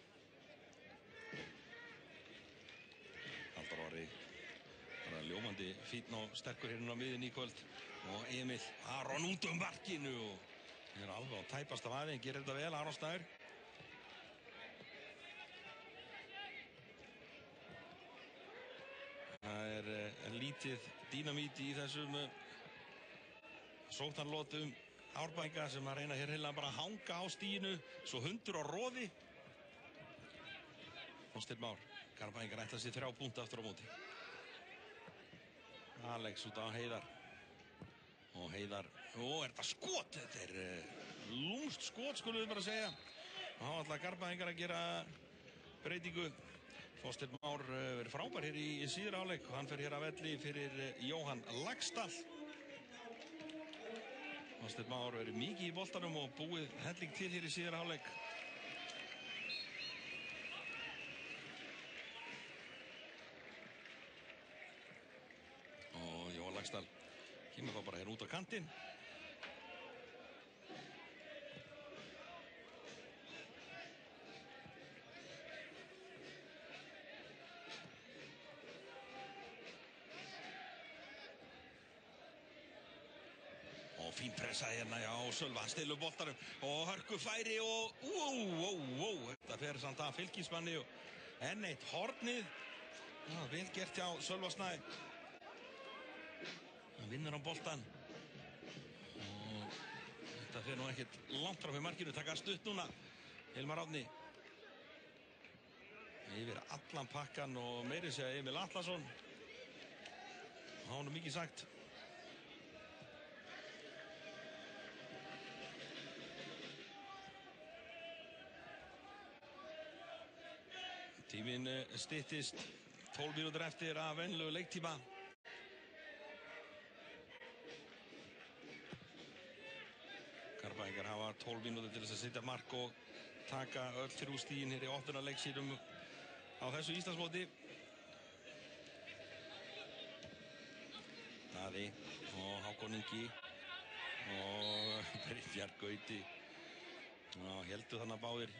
Halldór Orri bara ljómandi fínn og sterkur hérna á miðjunni í kvöld. Og Emil Aron út markinu og alveg á tæpasta vaði, en gerir þetta vel, Aron Snær. Það lítið dínamít í þessum sóknarlotum Árbænga sem að reyna hér heila bara að hanga á stíinu svo hundur á roði. Þorsteinn Már, Garðbæingar ætla sér 3 púnta aftur á móti. Alex út á Heiðar. Og Heiðar, þetta skot, þetta lúmst skot skulum við bara segja. Og þá ætla Garðbæingar að gera breytingu. Þorsteinn Már verið frábær hér í síðara hálfleik og hann fer hér af velli fyrir Jóhann Laxdal. Þorsteinn Már verið mikið í boltanum og búið helling til hér í síðara hálfleik. Og Jóhann Laxdal kemur þá bara hér út á kantinn. Og fín pressa hérna, já, Sölva, hann stilur boltanum og hörku færi og þetta fer samt að fylkismanni og enn eitt hornið. Já, vel gert hjá Sölva Snæ. Hann vinnur á boltan og þetta fer nú ekkert langt frá fyrir markinu, taka stutt núna Hilmar Árni yfir allan pakkan og meiri segja Emil Atlason. Hann mikið sagt. Tíminn styttist 12 mínútur eftir að venjulegu leiktíma. Garðbæingar hafa 12 mínútur til þess að setja mark og taka öll 3 stigin hér í opnunarleik sínum á þessu Íslandsmóti. Daði og Hákon Ingi og Brynjar Gauti. Já, heldur þannig að báðir.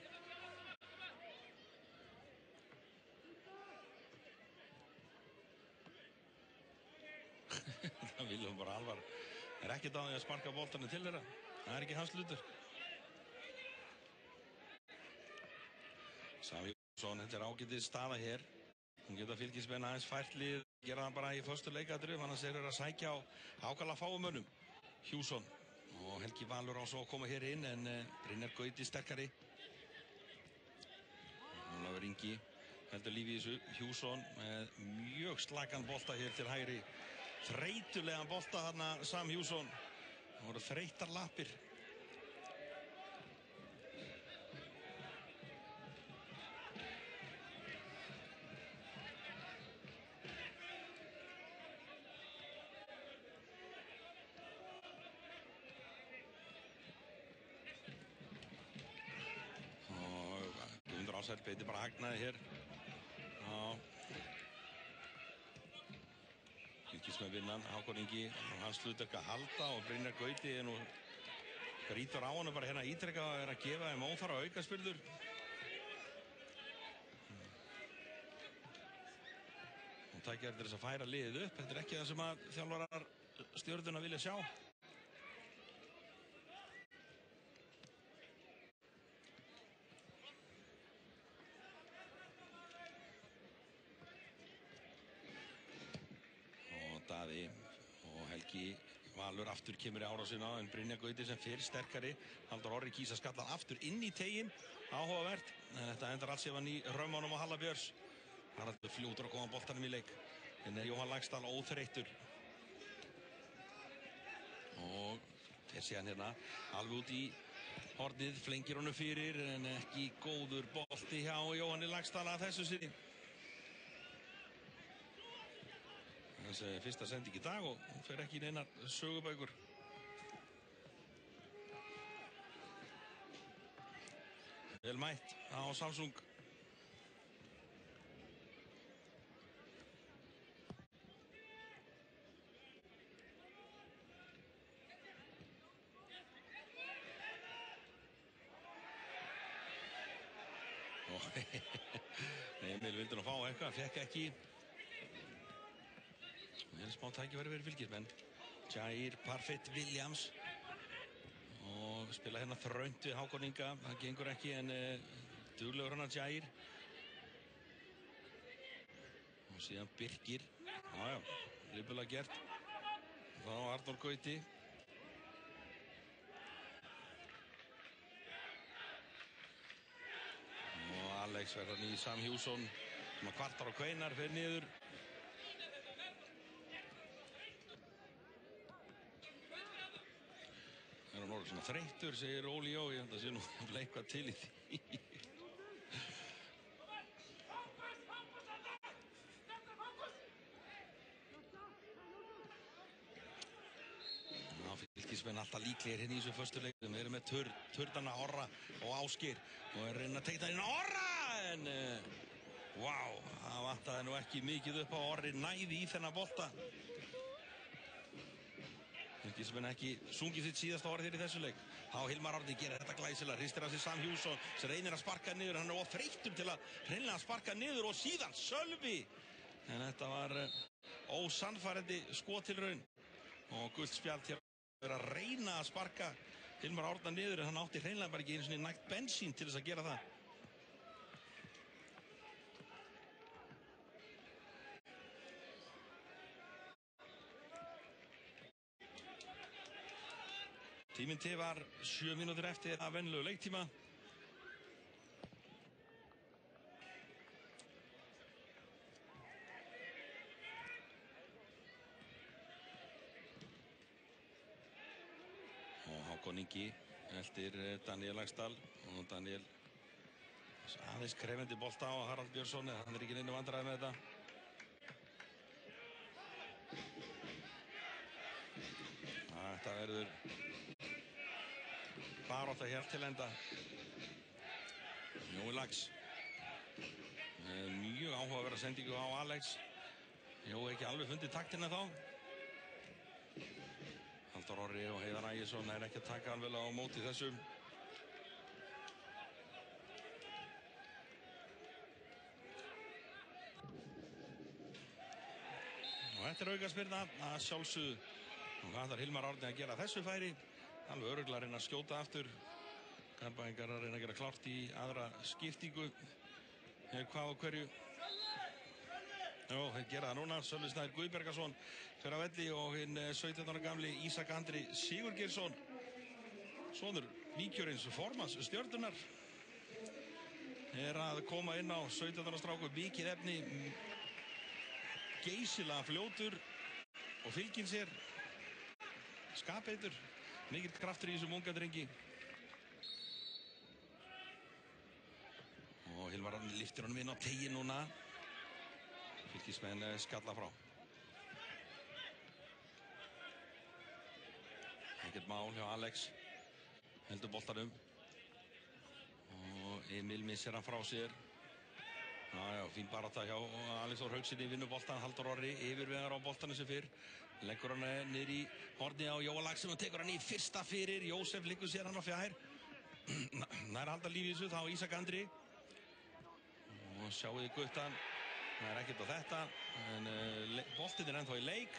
Það viljum bara Alvar ekkert á því að sparka boltanum til þeirra. Það ekki hans hlutur. Sami Jónsson, þetta ágætið staða hér. Hún geta fylkismenn aðeins fært lið, gera það bara í föstu leikadröf, annars þeir að sækja á ákala fáum mönnum. Hjússon og Helgi Valur á svo að koma hér inn, en Brynjar Gauti sterkari. Ólafur Ingi heldur lífi í þessu. Hjússon með mjög slagan bolta hér til hægri. Þreytulegan bolta þarna Sam Hjússon. Það voru þreytar lappir. Og Guðmundur Ásæll beiti bara hagnaði hér. Já. Fylkismenn vinnan, Hákon Ingi og hans hlutverk að halda, og Brynjar Gauti nú grítur á hann bara hérna ítrekka að að gefa þeim óþarfa aukaspyrnur. Og tækja eftir þess að færa liðið upp. Þetta ekki það sem að þjálfarar Stjörnuna vilja sjá. Og Daði og Helgi Valur aftur kemur í árásina, en Brynjar Gauti sem fyrr sterkari. Halldór Orri kýs að skalla aftur inn í teginn. Áhugavert, en þetta endar alls séfan í römmunum á Halla Björns. Haraldur fljótur að koma boltanum í leik. En Jóhann Laxdal óþreyttur. Og fer síðan hérna alveg út í hornið, flengir honum fyrir, en ekki góður bolti hjá Jóhanni Laxdal að þessu sinni. Þessi fyrsta sending í dag og fer ekki í neinar sögubækur. Vel mætt á Samsung. Emil vildi nú fá eitthvað, fekk ekki. Það er smá tækifæri fyrir Fylkismenn. Jair Parfait Williams. Og spila hérna þröngt við Hákon Inga. Það gengur ekki en duglegur hann að Jair. Og síðan Birkir. Jájá, ripulega gert. Þá Arnór Gauti. Og Alex verður hann í Sam Hjússon. Sem að kvartar og kveinar fyrir niður. Það er hann orðið svona þreyttur, segir Óli Jó. Ég held að sé nú eitthvað til í því. Fylkismenn alltaf líklegir hérna í þessu föstu leik. Við erum með Turdana, Orra og Ásgeir og er reyna að teikna inn á Orra en það vantaði nú ekki mikið upp á Orri næði í þennan bolta. Fylkismenn ekki sungið sitt síðasta orð hér í þessu leik. Þá Hilmar Árni gerir þetta glæsilega, hristir af sig Sam Hjússon sem reynir að sparka niður, hann er of þreyttur til að hreinlega sparka niður og síðan Sölvi. En þetta var ósannfærandi skottilraun og gult spjald hér. Það er að reyna að sparka Hilmar Árna niður en hann átti hreinlega bara ekki einu sinni nægt bensín til þess að gera það. Tíminn til var 7 mínútur eftir að venjulegu leiktíma. Og Hákon Ingi eldir Daniel Langsdal og Daniel aðeins krefendi bolta á Harald Björnsson en hann er ekki neinu vandræði með þetta. Þetta verður barátta hér til enda. Jói Lax mjög áhugaverða sendingu á Alex. Jói ekki alveg fundið taktina þá. Halldór Orri og Heiðar Ægisson er ekki að taka alveg á móti þessum. Og þetta er aukaspyrna að sjálfsögðu. Og hvað þarf Hilmar Árni að gera þessu færi? Alveg örugglega að reyna að skjóta aftur. Garbaingar að reyna að gera klárt í aðra skiptingu. Hvað og hverju? Jó, þeir gera það núna. Sölvi Snær Guðbergason fyrir að velli og hinn 17 ára gamli Ísak Andri Sigurgeirsson. Sonur Víkjörins formanns Stjörnunnar er að koma inn á 17 ára stráku. Mikið efni, geysilega fljótur og fylginn sér skapeitur. Mikill kraftur í þessum unga drengi. Og Hilmar liftir honum inn á tegin núna. Fylkismenn skalla frá. Ekkert mál hjá Alex. Heldur boltanum. Og Emil missir hann frá sér. Jájá, fín barátta hjá Alex Þór Haugsinni, vinnur boltan. Halldór Orri yfirvegar á boltanum sem fyrr. Leggur hann niður í horni á Jóa Lax sem hann tekur hann í fyrsta fyrir. Jósef liggur sér hann á fjær. Nær halda lífi þessu þá Ísak Andri. Og sjáu þið guttan. Það er ekkert á þetta. En boltinn er ennþá í leik.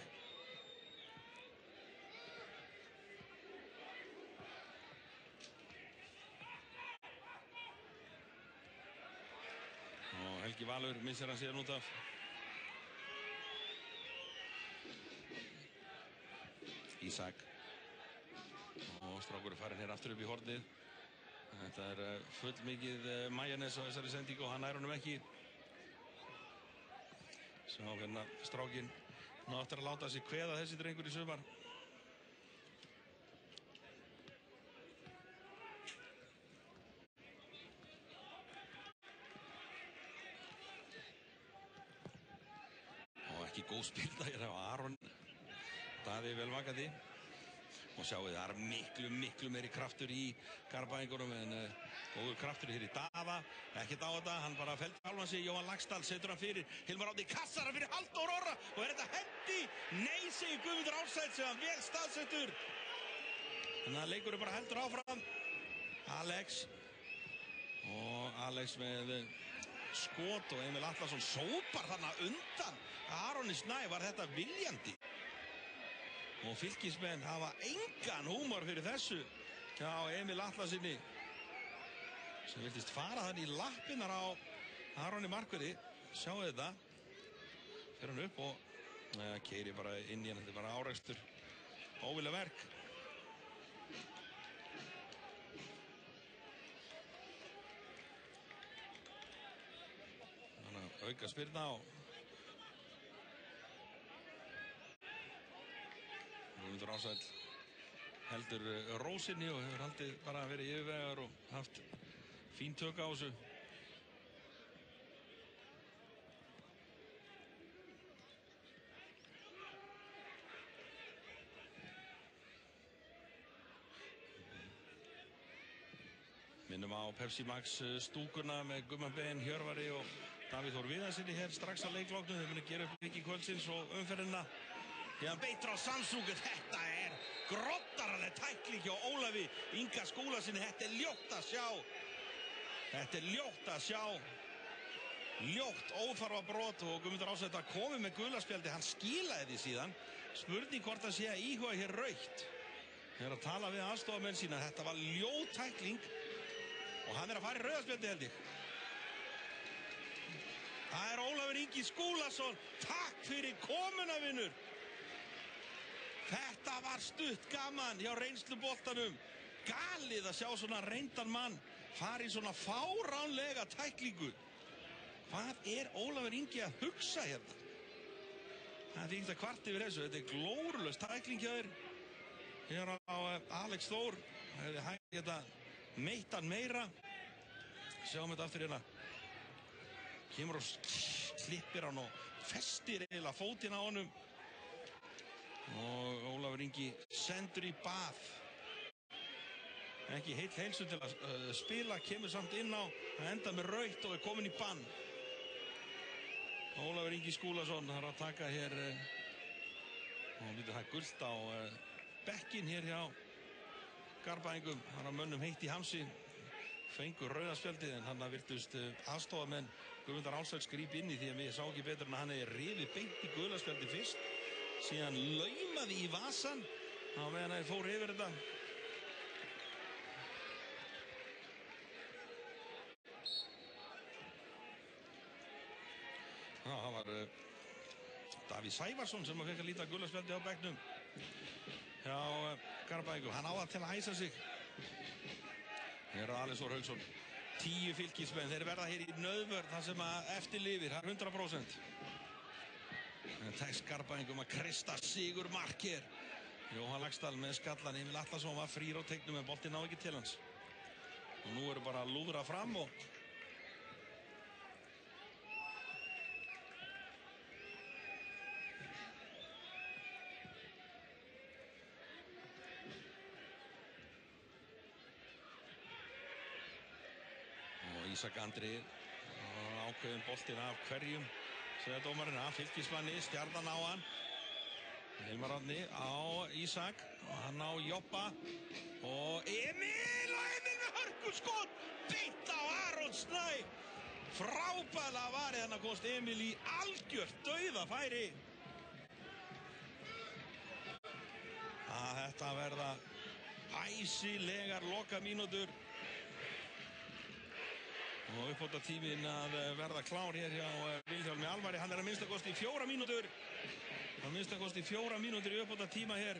Og Helgi Valur missir hann síðan út af. Ísak. Og strákur er farin hér aftur upp í hornið. Þetta er full mikið majónes á þessari sendingu og hann nær honum ekki. Sjá hérna strákin. Ná eftir að láta sig kveða þessi drengur í sumar. Og ekki góð spilda hér á Aron Daði vel vakandi. Og sjáu þið, það er miklu meiri kraftur í Garbaingurum en góður kraftur hér í Daða. Ekkert á þetta, hann bara feldi hálfan sig. Jóhann Laxdal setur hann fyrir. Hilmar Árni kassar hann fyrir Halldór Orra. Og er þetta hendi? Nei, segir Guðmundur Ársæll sem hann vel staðsettur. Þannig að leikurinn bara heldur áfram. Alex. Og Alex með skot og Emil Atlason sópar þarna undan Aroni Snæ. Var þetta viljandi? Og Fylkismenn hafa engan húmor fyrir þessu hjá Emil Atlasinni sem viltist fara þannig í lappinnar á Aroni markverði. Sjáu þetta, fer hann upp og keyrir bara inn í hann. Þetta er bara árekstur, óvilja verk. Þannig að auka spyrna á Guðmundur Ársæll heldur rósinni og hefur haldið bara verið yfirvegaður og haft fín tök á þessu. Minnum á Pepsi Max stúkuna með Gumma Ben, Hjörvari og Davíð Þór Viðarsinni hér strax að leikloknu. Þeir munu gera upp leiki kvöldsins og umferðina. Hann beitir á Samsungu. Þetta er groddaraleg tækling hjá Ólafi Inga Skúlasyni. Þetta er ljótt að sjá. Þetta er ljótt að sjá. Ljótt óþarfa brot og Guðmundur Ársæll komið með gulaspjaldi. Hann skilaði því síðan. Spurning hvort það sé að íhuga hér rautt. Þeir að tala við aðstofamenn sína. Þetta var ljót tækling og hann er að fara í rauðaspjaldi held ég. Það er Ólafur Ingi Skúlason. Takk fyrir komuna, vinnur. Þetta var stutt gaman hjá reynsluboltanum. Galið að sjá svona reyndan mann fara í svona fáránlega tæklingu. Hvað er Ólafur Ingi að hugsa hérna? Það er ekki að kvart yfir þessu. Þetta er glórulaus tækling hjá þér. Hér á Alex Þór. Það hefði hægt þetta meittan meira. Sjáum þetta aftur hérna. Kemur og klippir hann og festir eiginlega fótinn á honum. Og Ólafur Ingi sendur í bað. Ekki heill heilsu til að spila, kemur samt inn á, hann enda með rautt og er komin í bann. Ólafur Ingi Skúlason þarf að taka hér og við það gult á bekkinn hér hjá Garbaengum. Það er mönnum heitt í hamsi. Fengur rauðaspjaldið en hann virtust aðstofamenn Guðmundar Ársæll grípa inn í því að ég sá ekki betur en að hann hefði rifið beint í gulaspjaldið fyrst. Síðan laumaði í vasan á meðan þeir fór yfir þetta. Það var Davíð Sævarsson sem fekk að líta gulaspjaldi á bekknum hjá Garbaengum. Hann á það til að hæsa sig. Hér er Alex Þór Hauksson. 10 Fylkismenn, þeir verða hér í nauðvörn þar sem að eftir lifir, það er 100%. En tekst Garbaengum að kreista sigur mark hér. Jóhann Laxdal með skallan. Emil Atlason var frýr á teiknum en boltinn ná ekki til hans. Og nú eru bara að lúðra fram og Ísak Andri ákveðin boltinn af hverjum segja dómarinn af Fylkismanni, Stjarnan á hann. Hilmar Árni á Ísak og hann á Joppa og Emil með hörkuskot beint á Aron Snæ. Frábæðlega varið hann að komast Emil í algjört dauðafæri. Þetta verða æsilegar lokamínútur og uppbóta tíminn að verða klár hér hjá Vilhjálmi Alvari. Hann er að minnstakosti 4 mínútur. Að minnstakosti 4 mínútur í uppbóta tíma hér.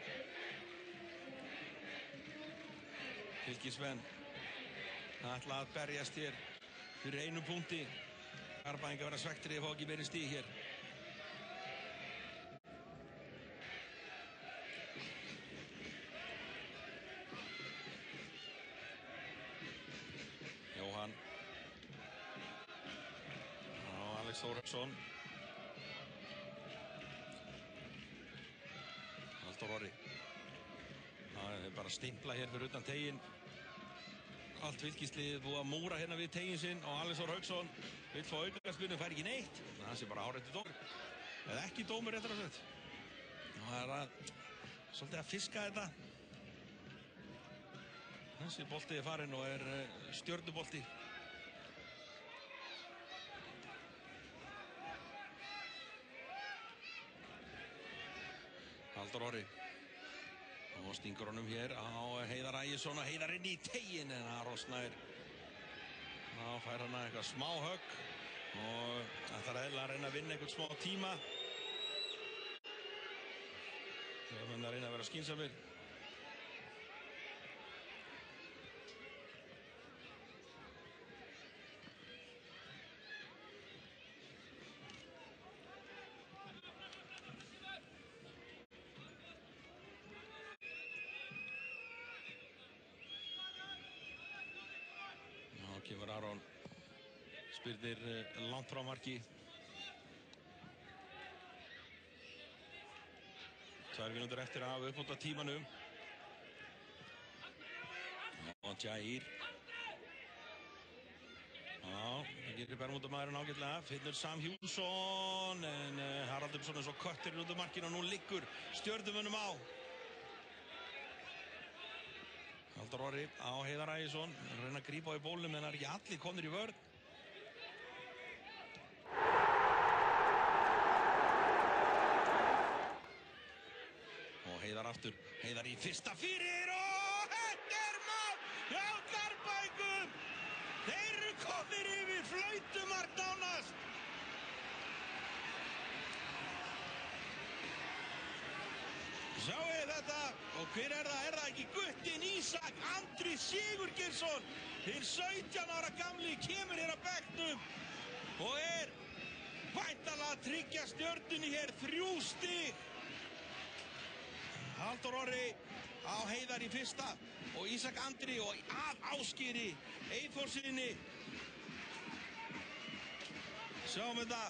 Fylkismenn ætla að berjast hér fyrir 1 punkti. Garbaengar verða svektir ef fá ekki meiri stig hér. Jóhann Alex Þór Hauksson. Halldór Orri. Það er bara stimpla hér fyrir utan teginn. Allt Fylkislið búið að múra hérna við teginn sinn og Alex Þór Hauksson vill fá aukaspyrnu, fær ekki neitt. Það sé bara áreittur dómur. Eða ekki dómur réttar að sett. Það er að svolítið að fiska þetta. Þessi bolti er farinn og er stjörnubolti. Orri og stingur honum hér á Heiðar Ægisson og Heiðar inn í tegin en Aron Snær þá fær hann eitthvað smá högg og það er eðlilega að reyna að vinna einhvern smá tíma það er að reyna að vera skynsamir. Kemur Aron spyrnir langt frá marki 2 mínútur eftir af uppbóta tímanum og Jair það gerir Bermúdamaðurinn ágætlega finnur Sam Hjússon en Haraldursson er svo köttur út af markinu og nú liggur Stjörnumönnum á Halldór Orri á Heiðar Ægisson reyna að grípa á í bólnum en það er ekki allir komnir í vörn og Heiðar aftur Heiðar í fyrsta fyrir og þetta er mál hjá Garðbæingum þeir eru komnir yfir flautumark nánast sjáu þetta og hver er það ekki Guttin Ísak Andri Sigurgeirsson hinn 17 ára gamli kemur hér að bekknum og væntanlega að tryggja Stjörnunni hér 3 stig Halldór Orri á Heiðar í fyrsta og Ísak Andri og að Ásgeiri Eyþórssyni sjáum þetta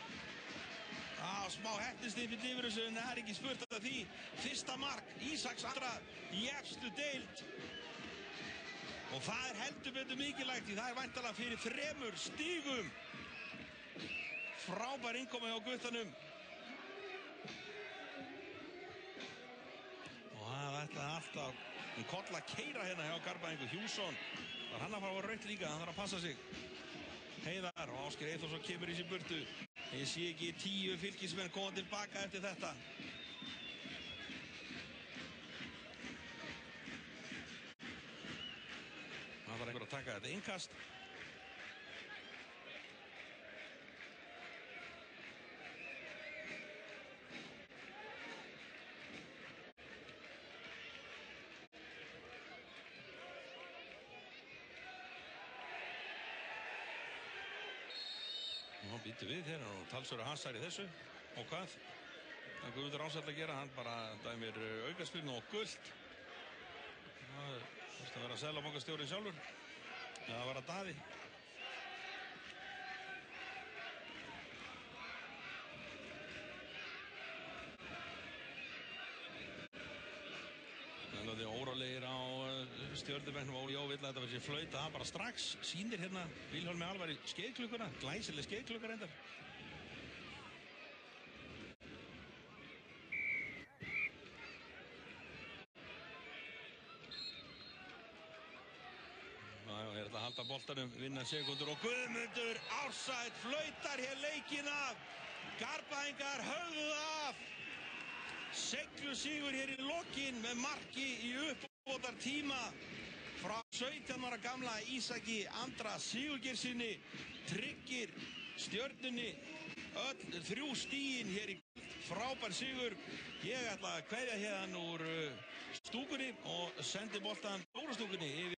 smá heppnistig yfir þessu en það er ekki spurt af því fyrsta mark Ísaks Andra í efstu deild og það er heldur betur mikilvægt því það er væntanlega fyrir 3 stigum frábær innkoma hjá Guttanum og það ætlaði alltaf koll að keyra hérna hjá Garðbæingu Hjússon var hann að fara á rautt líka hann þarf að passa sig Heiðar og Ásgeir Eyþórsson kemur í sér burtu ég sé ekki 10 fylkismenn koma tilbaka eftir þetta það var einhver að taka þetta innkast og býttu við þér og talsverður hasar í þessu og hvað það Guðmundur Ársæll að gera hann bara dæmir aukaspyrnu og gult það þurfti að vera seðlabankastjóri sjálfur það var að Daði það er órólegir á Stjörnubekknum og Jó vill að þetta verði flauta það bara strax sýnir hérna Vilhjálmi Alvar í skeiðklukkuna glæsileg skeiðklukka reyndar að halda boltanum vinna sekundur og Guðmundur Ársæll flautar hér leikinn af Garðbæingar höfðu af seglu sigur hér í lokin með marki í uppbótar tíma frá 17 ára gamla Ísaki Andra Sigurgeirssyni tryggir Stjörnunni öll 3 stigin hér í frábær sigur ég ætla að kveðja hérna úr stúkunni og sendi boltan úr stúkunni yfir